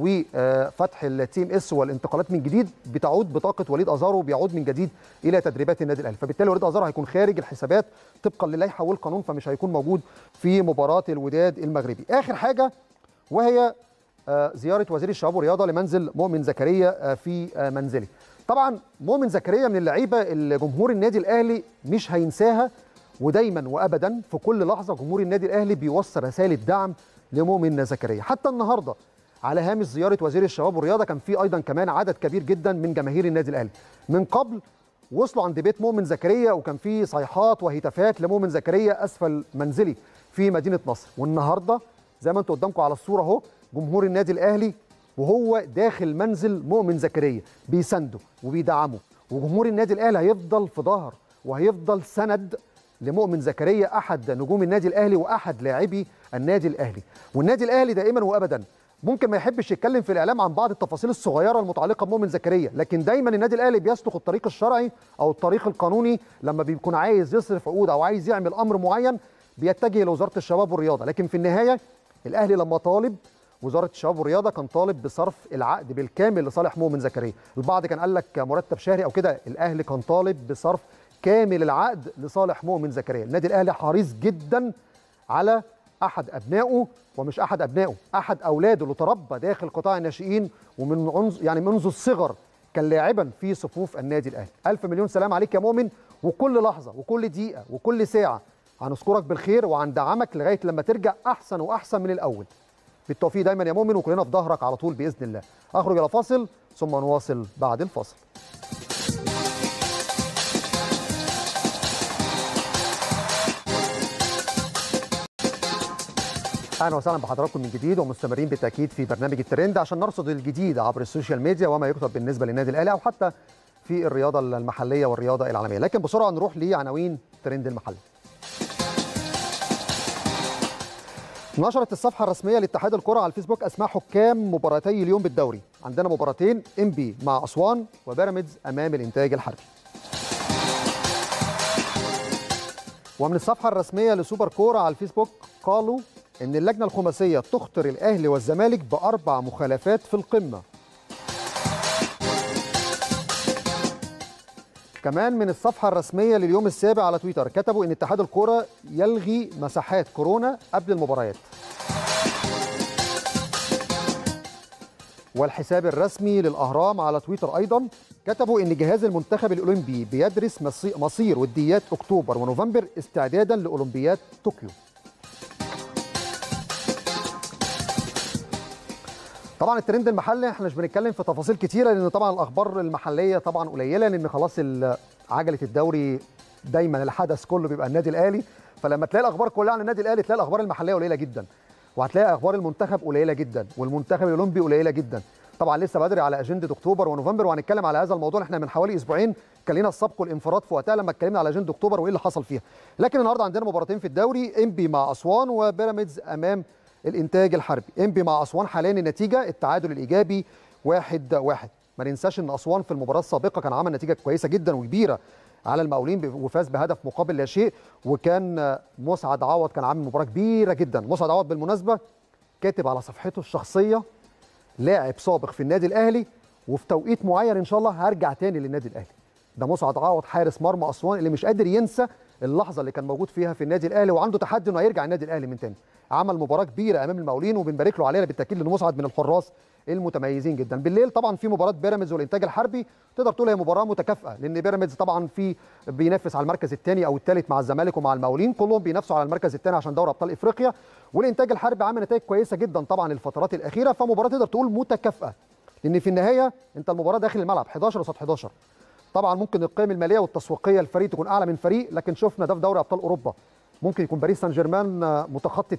وفتح التيم اس والانتقالات من جديد بتعود بطاقه وليد ازارو وبيعود من جديد الى تدريبات النادي الاهلي، فبالتالي وليد ازارو هيكون خارج الحسابات طبقا للائحه والقانون، فمش هيكون موجود في مباراه الوداد المغربي. اخر حاجه وهي زياره وزير الشباب والرياضه لمنزل مؤمن زكريا في منزله. طبعا مؤمن زكريا من اللعيبه اللي جمهور النادي الاهلي مش هينساها، ودايما وابدا في كل لحظه جمهور النادي الاهلي بيوصل رسائل الدعم لمؤمن زكريا. حتى النهارده على هامش زياره وزير الشباب والرياضه كان في ايضا كمان عدد كبير جدا من جماهير النادي الاهلي. من قبل وصلوا عند بيت مؤمن زكريا وكان في صيحات وهتافات لمؤمن زكريا اسفل منزلي في مدينه نصر، والنهارده زي ما انتم قدامكم على الصوره اهو جمهور النادي الاهلي وهو داخل منزل مؤمن زكريا بيسنده وبيدعمه، وجمهور النادي الاهلي هيفضل في ظهر وهيفضل سند لمؤمن زكريا احد نجوم النادي الاهلي واحد لاعبي النادي الاهلي. والنادي الاهلي دائما وابدا ممكن ما يحبش يتكلم في الاعلام عن بعض التفاصيل الصغيره المتعلقه بمؤمن زكريا، لكن دايما النادي الاهلي بيسلك الطريق الشرعي او الطريق القانوني لما بيكون عايز يصرف عقود او عايز يعمل امر معين بيتجه لوزاره الشباب والرياضه. لكن في النهايه الاهلي لما طالب وزاره الشباب والرياضه كان طالب بصرف العقد بالكامل لصالح مؤمن زكريا. البعض كان قال لك مرتب شهري او كده، الاهلي كان طالب بصرف كامل العقد لصالح مؤمن زكريا. النادي الاهلي حريص جدا على احد ابنائه، ومش احد ابنائه، احد اولاده اللي تربى داخل قطاع الناشئين ومن يعني منذ الصغر كان لاعبا في صفوف النادي الاهلي. الف مليون سلام عليك يا مؤمن، وكل لحظه وكل دقيقه وكل ساعه هنذكرك بالخير وهندعمك لغايه لما ترجع احسن واحسن من الاول. بالتوفيق دايما يا مؤمن، وكلنا في ظهرك على طول باذن الله. اخرج الى فاصل ثم نواصل بعد الفاصل. اهلا وسهلا بحضراتكم من جديد ومستمرين بالتاكيد في برنامج الترند عشان نرصد الجديد عبر السوشيال ميديا وما يكتب بالنسبه للنادي الاهلي او حتى في الرياضه المحليه والرياضه العالميه، لكن بسرعه نروح لعناوين ترند المحل. نشرت الصفحه الرسميه لاتحاد الكره على الفيسبوك اسماء حكام مباراتي اليوم بالدوري، عندنا مباراتين انبي مع اسوان وبيراميدز امام الانتاج الحربي. ومن الصفحه الرسميه لسوبر كوره على الفيسبوك قالوا ان اللجنه الخماسيه تخطر الاهلي والزمالك ب4 مخالفات في القمه. كمان من الصفحه الرسميه لليوم السابع على تويتر كتبوا ان اتحاد الكوره يلغي مساحات كورونا قبل المباريات. والحساب الرسمي للاهرام على تويتر ايضا كتبوا ان جهاز المنتخب الاولمبي بيدرس مصير وديات اكتوبر ونوفمبر استعدادا لاولمبياد طوكيو. طبعا الترند المحلي احنا مش بنتكلم في تفاصيل كتيره لان طبعا الاخبار المحليه طبعا قليله لان خلاص عجله الدوري دايما الحدث كله بيبقى النادي الاهلي، فلما تلاقي الاخبار كلها عن النادي الاهلي تلاقي الاخبار المحليه قليله جدا وهتلاقي اخبار المنتخب قليله جدا والمنتخب الاولمبي قليله جدا. طبعا لسه بدري على اجنده اكتوبر ونوفمبر وهنتكلم على هذا الموضوع. احنا من حوالي اسبوعين كان لنا السبق والانفراد في وقتها لما اتكلمنا على اجنده اكتوبر وايه اللي حصل فيها، لكن النهارده عندنا مباراتين في الدوري، انبي مع اسوان وبيراميدز امام الانتاج الحربي. انبي مع اسوان حاليا النتيجه التعادل الايجابي 1-1. ما ننساش ان اسوان في المباراه السابقه كان عمل نتيجه كويسه جدا وكبيره على المقاولين وفاز بهدف مقابل لا شيء، وكان مسعد عوض كان عامل مباراه كبيره جدا. مسعد عوض بالمناسبه كاتب على صفحته الشخصيه لاعب سابق في النادي الاهلي وفي توقيت معين ان شاء الله هرجع تاني للنادي الاهلي. ده مسعد عوض حارس مرمى اسوان اللي مش قادر ينسى اللحظه اللي كان موجود فيها في النادي الاهلي وعنده تحدي انه هيرجع النادي الاهلي من تاني. عمل مباراه كبيره امام المقاولين وبنبارك له عليها بالتاكيد لانه مسعد من الحراس المتميزين جدا. بالليل طبعا في مباراه بيراميدز والانتاج الحربي، تقدر تقول هي مباراه متكافئه لان بيراميدز طبعا بينافس على المركز الثاني او الثالث مع الزمالك ومع المقاولين، كلهم بينافسوا على المركز الثاني عشان دوري ابطال افريقيا، والانتاج الحربي عامل نتائج كويسه جدا طبعا الفترات الاخيره، فمباراه تقدر تقول متكافئه لان في النهايه انت المباراه داخل الملعب 11 قصاد 11. طبعا ممكن القيم الماليه والتسويقيه الفريق تكون اعلى من فريق، لكن شفنا ده في دوري ابطال اوروبا ممكن يكون باريس سان جيرمان متخطي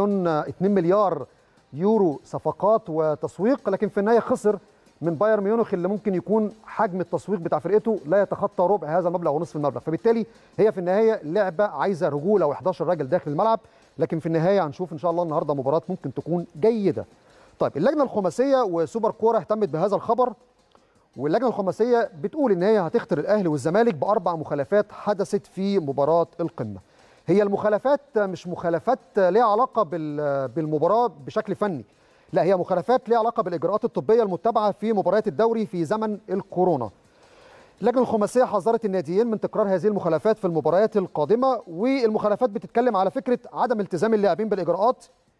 2 مليار يورو صفقات وتسويق، لكن في النهايه خسر من بايرن ميونخ اللي ممكن يكون حجم التسويق بتاع فرقته لا يتخطى ربع هذا المبلغ ونصف المبلغ، فبالتالي هي في النهايه لعبه عايزه رجوله و11 راجل داخل الملعب، لكن في النهايه هنشوف ان شاء الله النهارده مباراه ممكن تكون جيده. طيب اللجنه الخماسيه وسوبر كوره اهتمت بهذا الخبر، واللجنه الخماسيه بتقول ان هي هتخطر الاهلي والزمالك ب4 مخالفات حدثت في مباراه القمه. هي المخالفات مش مخالفات ليها علاقه بالمباراه بشكل فني، لا هي مخالفات ليها علاقه بالاجراءات الطبيه المتبعه في مباريات الدوري في زمن الكورونا. اللجنه الخماسيه حذرت الناديين من تكرار هذه المخالفات في المباريات القادمه، والمخالفات بتتكلم على فكره عدم التزام اللاعبين بالاجراءات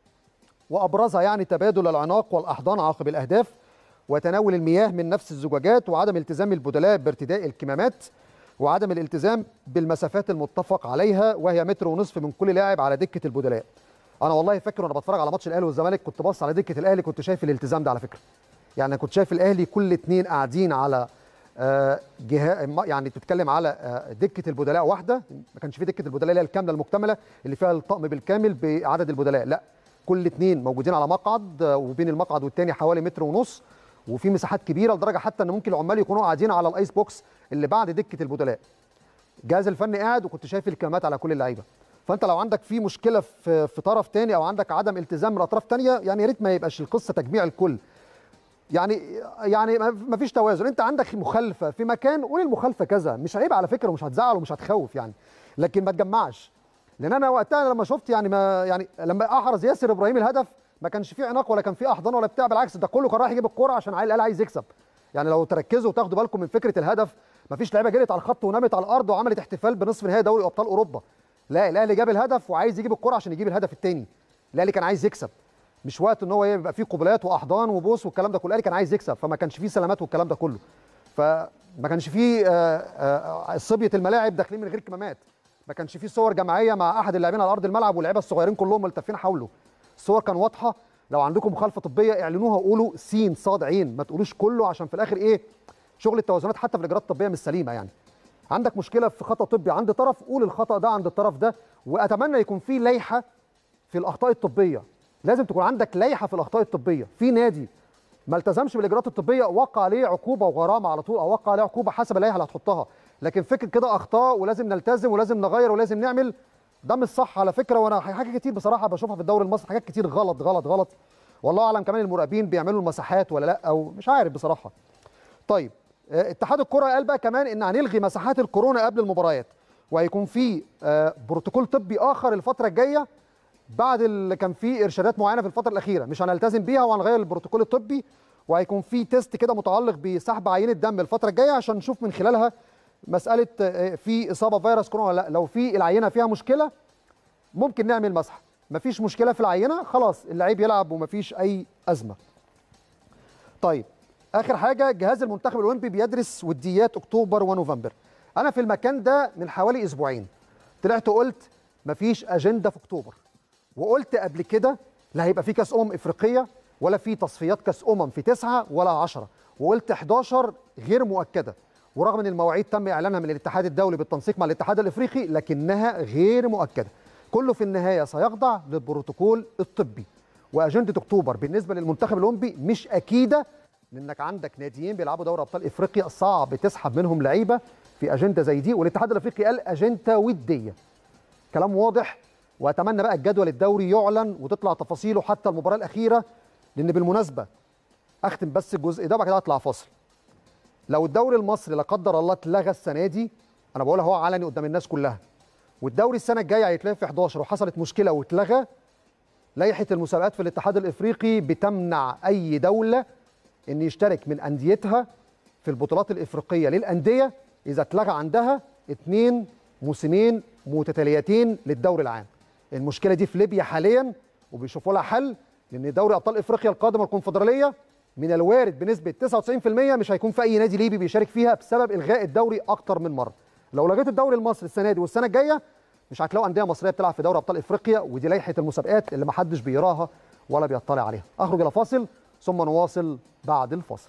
وابرزها يعني تبادل العناق والاحضان عقب الاهداف وتناول المياه من نفس الزجاجات وعدم التزام البدلاء بارتداء الكمامات وعدم الالتزام بالمسافات المتفق عليها وهي 1.5 متر من كل لاعب على دكه البدلاء. انا والله فاكر وانا بتفرج على ماتش الاهلي والزمالك كنت باص على دكه الاهلي كنت شايف الالتزام ده على فكره. يعني كنت شايف الاهلي كل 2 قاعدين على يعني بتتكلم على دكه البدلاء واحده، ما كانش في دكه البدلاء اللي هي الكامله المكتمله اللي فيها الطقم بالكامل بعدد البدلاء، لا كل 2 موجودين على مقعد وبين المقعد والثاني حوالي 1.5 متر، وفي مساحات كبيره لدرجه حتى ان ممكن العمال يكونوا قاعدين على الايس بوكس اللي بعد دكه البدلاء. الجهاز الفني قاعد وكنت شايف الكمامات على كل اللعيبه. فانت لو عندك في مشكله في طرف ثاني او عندك عدم التزام من اطراف ثانيه يعني يا ريت ما يبقاش القصه تجميع الكل. يعني ما فيش توازن، انت عندك مخالفه في مكان قول المخالفه كذا، مش عيب على فكره ومش هتزعل ومش هتخوف يعني، لكن ما تجمعش. لان انا وقتها لما شفت يعني لما احرز ياسر ابراهيم الهدف ما كانش فيه عناق ولا كان فيه احضان ولا بتاع، بالعكس ده كله كان رايح يجيب الكوره عشان الاهلي عايز يكسب. يعني لو تركزوا وتاخدوا بالكم من فكره الهدف، ما فيش لعيبه جريت على الخط ونامت على الارض وعملت احتفال بنصف نهائي دوري ابطال اوروبا. لا الاهلي جاب الهدف وعايز يجيب الكوره عشان يجيب الهدف الثاني. الاهلي كان عايز يكسب، مش وقت ان هو يبقى فيه قبلات واحضان وبوس والكلام ده كله، الاهلي كان عايز يكسب، فما كانش فيه سلامات والكلام ده كله. فما كانش فيه صبيه الملاعب داخلين من غير كمامات، ما كانش فيه صور جماعيه مع احد اللاعبين على ارض الملعب واللعيبه الصغيرين كلهم ملتفين حوله. الصور كان واضحه، لو عندكم مخالفه طبيه اعلنوها وقولوا س ص ع، ما تقولوش كله عشان في الاخر ايه شغل التوازنات حتى في الاجراءات الطبيه مش سليمه. يعني عندك مشكله في خطا طبي عند طرف قول الخطا ده عند الطرف ده، واتمنى يكون في لائحه في الاخطاء الطبيه، لازم تكون عندك لائحه في الاخطاء الطبيه. في نادي ما التزمش بالاجراءات الطبيه وقع عليه عقوبه وغرامه على طول، او وقع عليه عقوبه حسب اللائحه اللي هتحطها. لكن فكره كده اخطاء ولازم نلتزم ولازم نغير ولازم نعمل، ده مش صح على فكره. وانا حاجات كتير بصراحه بشوفها في الدوري المصري، حاجات كتير غلط غلط غلط، والله اعلم كمان المراقبين بيعملوا المساحات ولا لا، او مش عارف بصراحه. طيب اتحاد الكره قال بقى كمان ان هنلغي مساحات الكورونا قبل المباريات، وهيكون في بروتوكول طبي اخر الفتره الجايه بعد اللي كان فيه ارشادات معينه في الفتره الاخيره، مش هنلتزم بيها وهنغير البروتوكول الطبي، وهيكون في تيست كده متعلق بسحب عينه دم الفتره الجايه عشان نشوف من خلالها مساله في اصابه فيروس كورونا ولا لا. لو في العينه فيها مشكله ممكن نعمل مسح، مفيش مشكله في العينه خلاص اللعيب يلعب ومفيش اي ازمه. طيب اخر حاجه، جهاز المنتخب الاولمبي بيدرس وديات اكتوبر ونوفمبر. انا في المكان ده من حوالي اسبوعين طلعت قلت مفيش اجنده في اكتوبر، وقلت قبل كده لا هيبقى في كاس افريقيه ولا في تصفيات كاس في 9 ولا 10، وقلت 11 غير مؤكده، ورغم ان المواعيد تم اعلانها من الاتحاد الدولي بالتنسيق مع الاتحاد الافريقي لكنها غير مؤكده. كله في النهايه سيخضع للبروتوكول الطبي. واجنده اكتوبر بالنسبه للمنتخب الاولمبي مش اكيده، لانك عندك ناديين بيلعبوا دوري ابطال افريقيا صعب تسحب منهم لعيبه في اجنده زي دي، والاتحاد الافريقي قال اجنده وديه. كلام واضح، واتمنى بقى الجدول الدوري يعلن وتطلع تفاصيله حتى المباراه الاخيره. لان بالمناسبه اختم بس الجزء ده وبعد كده اطلع فاصل. لو الدوري المصري لا قدر الله اتلغى السنه دي، انا بقولها هو علني قدام الناس كلها، والدوري السنه الجايه هيتلعب في 11 وحصلت مشكله واتلغى، لائحه المسابقات في الاتحاد الافريقي بتمنع اي دوله ان يشترك من انديتها في البطولات الافريقيه للانديه اذا اتلغى عندها 2 موسمين متتاليتين للدوري العام. المشكله دي في ليبيا حاليا وبيشوفوا لها حل، لان دوري ابطال افريقيا القادم الكونفدراليه من الوارد بنسبه 99% مش هيكون في اي نادي ليبي بيشارك فيها بسبب الغاء الدوري اكتر من مره. لو لغيت الدوري المصري السنه دي والسنه الجايه مش هتلاقوا انديه مصريه بتلعب في دوري ابطال افريقيا، ودي لائحه المسابقات اللي ما حدش بيراها ولا بيطلع عليها. اخرج الى فاصل ثم نواصل بعد الفاصل.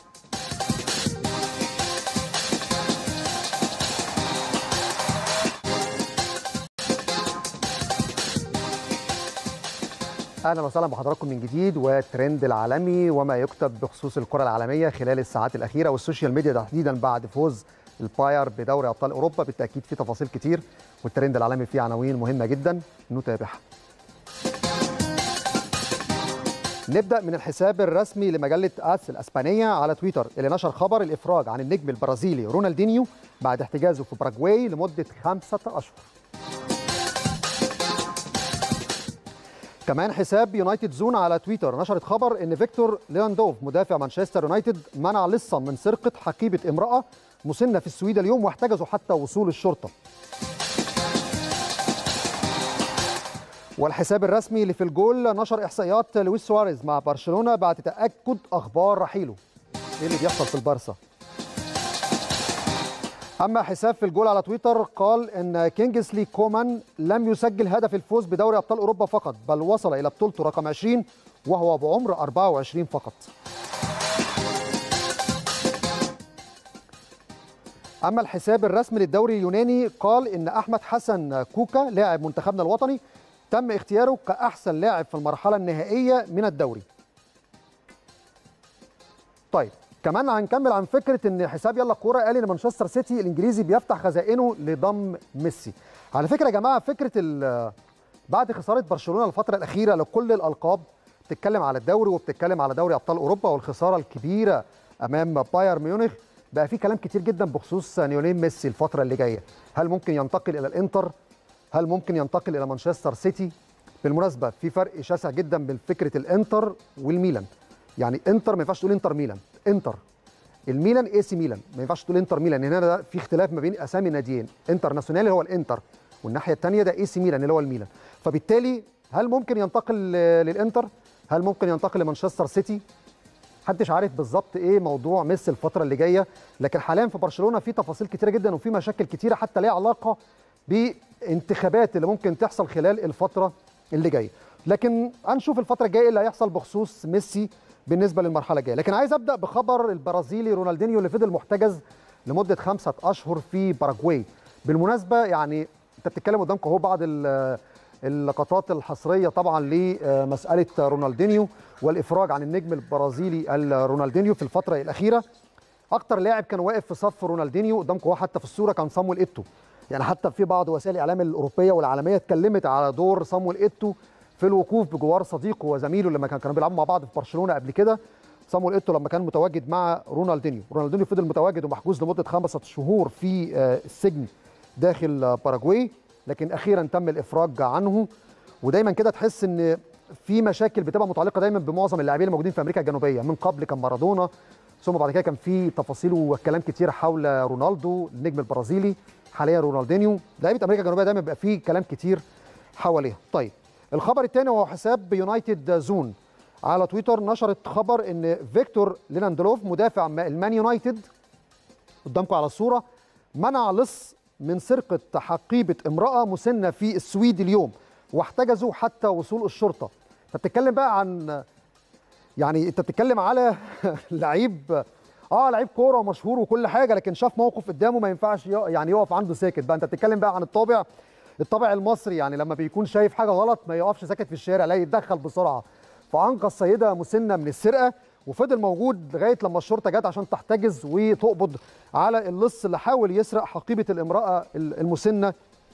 اهلا وسهلا بحضراتكم من جديد، والترند العالمي وما يكتب بخصوص الكره العالميه خلال الساعات الاخيره والسوشيال ميديا تحديدا بعد فوز الباير بدوري ابطال اوروبا. بالتاكيد في تفاصيل كتير والترند العالمي فيه عناوين مهمه جدا نتابعها. نبدا من الحساب الرسمي لمجله اس الاسبانيه على تويتر اللي نشر خبر الافراج عن النجم البرازيلي رونالدينيو بعد احتجازه في باراجواي لمده 5 أشهر. كمان حساب يونايتد زون على تويتر نشرت خبر ان فيكتور لياندوف مدافع مانشستر يونايتد منع لصا من سرقه حقيبه امراه مسنه في السويد اليوم، واحتجزوا حتى وصول الشرطه. والحساب الرسمي اللي في الجول نشر احصائيات لويس سواريز مع برشلونه بعد تاكد اخبار رحيله. ايه اللي بيحصل في البارسا؟ أما حساب في الجول على تويتر قال إن كينجسلي كومان لم يسجل هدف الفوز بدوري أبطال أوروبا فقط، بل وصل إلى بطولته رقم 20 وهو بعمر 24 فقط. أما الحساب الرسمي للدوري اليوناني قال إن أحمد حسن كوكا لاعب منتخبنا الوطني تم اختياره كأحسن لاعب في المرحلة النهائية من الدوري. طيب كمان هنكمل عن فكره ان حساب يلا كوره قال ان مانشستر سيتي الانجليزي بيفتح خزائنه لضم ميسي. على فكره يا جماعه فكره بعد خساره برشلونه الفتره الاخيره لكل الالقاب، بتتكلم على الدوري وبتتكلم على دوري ابطال اوروبا والخساره الكبيره امام بايرن ميونخ، بقى في كلام كتير جدا بخصوص ليونيل ميسي الفتره اللي جايه. هل ممكن ينتقل الى الانتر؟ هل ممكن ينتقل الى مانشستر سيتي؟ بالمناسبه في فرق شاسع جدا بين فكره الانتر والميلان. يعني انتر ما ينفعش تقول انتر ميلان، انتر الميلان اي سي ميلان، ما ينفعش تقول انتر ميلان. هنا ده في اختلاف ما بين اسامي الناديين، انترناسيونال اللي هو الانتر والناحيه الثانيه ده اي سي ميلان اللي هو الميلان. فبالتالي هل ممكن ينتقل للانتر؟ هل ممكن ينتقل لمانشستر سيتي؟ محدش عارف بالظبط ايه موضوع ميسي الفتره اللي جايه، لكن حاليا في برشلونه في تفاصيل كتيره جدا وفي مشاكل كتيره حتى ليها علاقه بانتخابات اللي ممكن تحصل خلال الفتره اللي جايه. لكن هنشوف الفتره الجايه اللي هيحصل بخصوص ميسي بالنسبه للمرحله الجايه. لكن عايز ابدا بخبر البرازيلي رونالدينيو اللي فضل محتجز لمده 5 أشهر في باراجواي. بالمناسبه يعني انت بتتكلم قدامك اهو بعض اللقطات الحصريه طبعا لمساله رونالدينيو والافراج عن النجم البرازيلي رونالدينيو في الفتره الاخيره. اكتر لاعب كان واقف في صف رونالدينيو قدامكم حتى في الصوره كان صامويل ايتو. يعني حتى في بعض وسائل الاعلام الاوروبيه والعالميه اتكلمت على دور صامويل ايتو في الوقوف بجوار صديقه وزميله لما كانوا بيلعبوا مع بعض في برشلونه قبل كده. صامويل ايتو لما كان متواجد مع رونالدينيو فضل متواجد ومحجوز لمده 5 شهور في السجن داخل باراجواي، لكن اخيرا تم الافراج عنه. ودايما كده تحس ان في مشاكل بتبقى متعلقه دايما بمعظم اللاعبين الموجودين في امريكا الجنوبيه. من قبل كان مارادونا، ثم بعد كده كان في تفاصيل وكلام كتير حول رونالدو النجم البرازيلي، حاليا رونالدينيو. لعيبه امريكا الجنوبيه دايما بيبقى فيه كلام كتير حواليها. طيب الخبر الثاني وهو حساب يونايتد زون على تويتر نشرت خبر ان فيكتور ليناندلوف مدافع المان يونايتد قدامكم على الصوره منع لص من سرقه حقيبه امراه مسنه في السويد اليوم، واحتجزوا حتى وصول الشرطه. فبتتكلم بقى عن يعني انت بتتكلم على لعيب لعيب كوره ومشهور وكل حاجه، لكن شاف موقف قدامه ما ينفعش يعني يقف عنده ساكت. بقى انت بتتكلم بقى عن الطابع المصري، يعني لما بيكون شايف حاجه غلط ما يقفش ساكت في الشارع، لا يتدخل بسرعه. فانقذ سيده مسنه من السرقه وفضل موجود لغايه لما الشرطه جت عشان تحتجز وتقبض على اللص اللي حاول يسرق حقيبه الامراه المسنه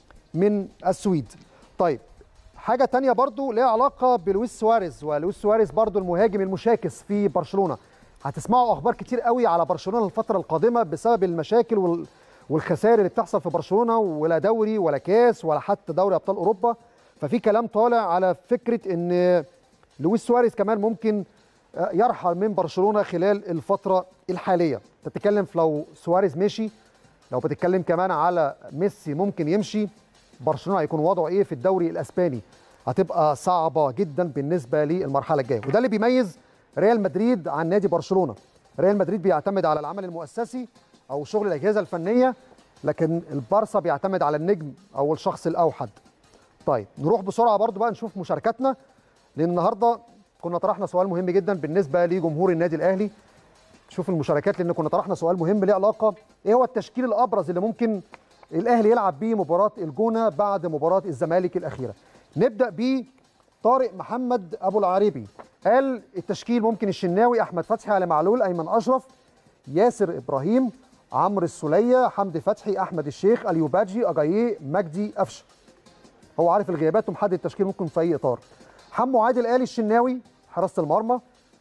من السويد. طيب حاجه تانية برضو ليها علاقه بلويس سواريز، ولويس سواريز برضو المهاجم المشاكس في برشلونه. هتسمعوا اخبار كتير قوي على برشلونه الفتره القادمه بسبب المشاكل والخسائر اللي بتحصل في برشلونه، ولا دوري ولا كاس ولا حتى دوري ابطال اوروبا. ففي كلام طالع على فكره ان لويس سواريز كمان ممكن يرحل من برشلونه خلال الفتره الحاليه. تتكلم في لو سواريز مشي، لو بتتكلم كمان على ميسي ممكن يمشي، برشلونه هيكون وضعه ايه في الدوري الاسباني؟ هتبقى صعبه جدا بالنسبه للمرحله الجايه. وده اللي بيميز ريال مدريد عن نادي برشلونه. ريال مدريد بيعتمد على العمل المؤسسي او شغل الاجهزه الفنيه، لكن البارسا بيعتمد على النجم او الشخص الاوحد. طيب نروح بسرعه برضو بقى نشوف مشاركاتنا، لان النهارده كنا طرحنا سؤال مهم جدا بالنسبه لجمهور النادي الاهلي. شوف المشاركات، لان كنا طرحنا سؤال مهم ليه علاقه ايه هو التشكيل الابرز اللي ممكن الاهلي يلعب بيه مباراه الجونه بعد مباراه الزمالك الاخيره. نبدا ب طارق محمد ابو العريبي، قال التشكيل ممكن الشناوي، احمد فتحي، علي معلول، ايمن اشرف، ياسر ابراهيم، عمرو السوليه، حمدي فتحي، احمد الشيخ، اليوباجي، اجاييه، مجدي قفشه. هو عارف الغيابات ومحدد التشكيل ممكن في اي اطار. حمو عادل قال الشناوي حراسه المرمى،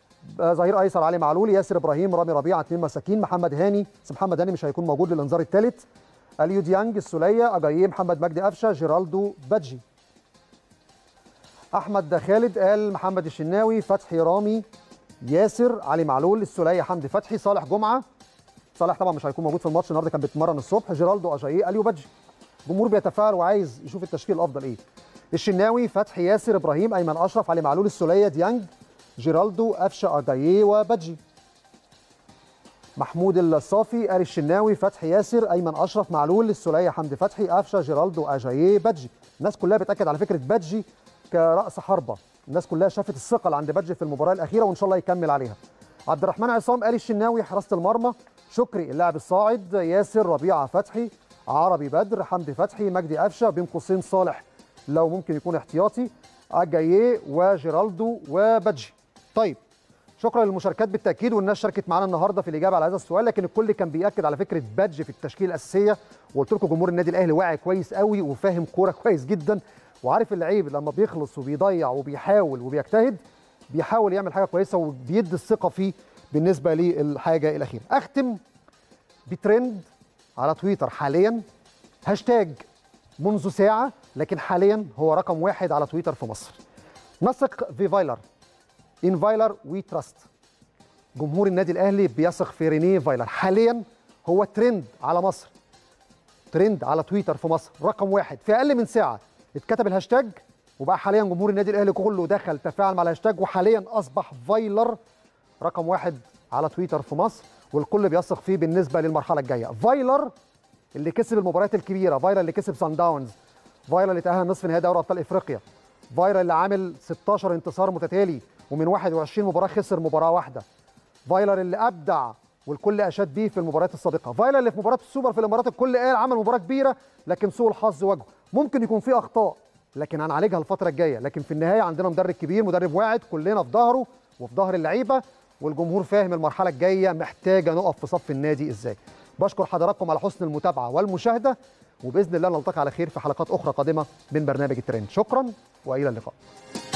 ظهير ايسر علي معلول، ياسر ابراهيم، رامي ربيعه، 2 مساكين، محمد هاني، بس محمد هاني مش هيكون موجود للانذار الثالث، اليو ديانج، السوليه، اجاييه، محمد مجدي قفشه، جيرالدو، بادجي. احمد خالد قال محمد الشناوي، فتحي، رامي، ياسر، علي معلول، السوليه، حمدي فتحي، صالح جمعه. صالح طبعا مش هيكون موجود في الماتش النهارده، كان بيتمرن الصبح، جيرالدو، اجاييه، اليو، بادجي. الجمهور بيتفاعل وعايز يشوف التشكيل الافضل ايه. الشناوي، فتحي، ياسر ابراهيم، ايمن اشرف، علي معلول، السوليه، ديانج، جيرالدو، قفشه، اجاييه، وبادجي. محمود الصافي قال الشناوي، فتحي، ياسر، ايمن اشرف، معلول، السوليه، حمدي فتحي، قفشه، جيرالدو، اجاييه، بادجي. الناس كلها بتاكد على فكره بادجي كراس حربه، الناس كلها شافت الثقه اللي عند بادجي في المباراه الاخيره وان شاء الله يكمل عليها. عبد الرحمن عصام قال الشناوي حراسه المرمى، شكري اللاعب الصاعد، ياسر، ربيعه، فتحي، عربي، بدر، حمدي فتحي، مجدي قفشه، بين قوسين صالح لو ممكن يكون احتياطي، اجاييه وجيرالدو وبادجي. طيب شكرا للمشاركات بالتاكيد، والناس شاركت معانا النهارده في الاجابه على هذا السؤال، لكن الكل كان بياكد على فكره بادجي في التشكيله الاساسيه. وقلت لكم جمهور النادي الاهلي واعي كويس قوي وفاهم كوره كويس جدا، وعارف اللعيب لما بيخلص وبيضيع وبيحاول وبيجتهد بيحاول يعمل حاجه كويسه وبيدي الثقه فيه بالنسبه للحاجه الاخيره. اختم بترند على تويتر حاليا، هاشتاج منذ ساعه لكن حاليا هو رقم 1 على تويتر في مصر. نثق في فايلر، ان فايلر وي تراست. جمهور النادي الاهلي بيثق في رينيه فايلر، حاليا هو ترند على مصر، ترند على تويتر في مصر رقم 1 في اقل من ساعه. اتكتب الهاشتاج وبقى حاليا جمهور النادي الاهلي كله دخل تفاعل مع الهاشتاج، وحاليا اصبح فايلر رقم 1 على تويتر في مصر، والكل بيثق فيه بالنسبه للمرحله الجايه. فايلر اللي كسب المباريات الكبيره، فايلر اللي كسب سان داونز، فايلر اللي تاهل نصف نهائي دوري ابطال افريقيا، فايلر اللي عامل 16 انتصار متتالي ومن 21 مباراه خسر مباراه واحده، فايلر اللي ابدع والكل اشاد بيه في المباريات السابقه، فايلر اللي في مباراه السوبر في الامارات الكل قال عمل مباراه كبيره لكن سوء الحظ واجهه. ممكن يكون في اخطاء لكن هنعالجها الفتره الجايه. لكن في النهايه عندنا مدرب كبير، مدرب واعد، كلنا في ظهره وفي ظهر اللعيبه، والجمهور فاهم المرحله الجايه محتاجه نقف في صف النادي ازاي. بشكر حضراتكم على حسن المتابعه والمشاهده، وباذن الله نلتقي على خير في حلقات اخرى قادمه من برنامج الترند. شكرا والى اللقاء.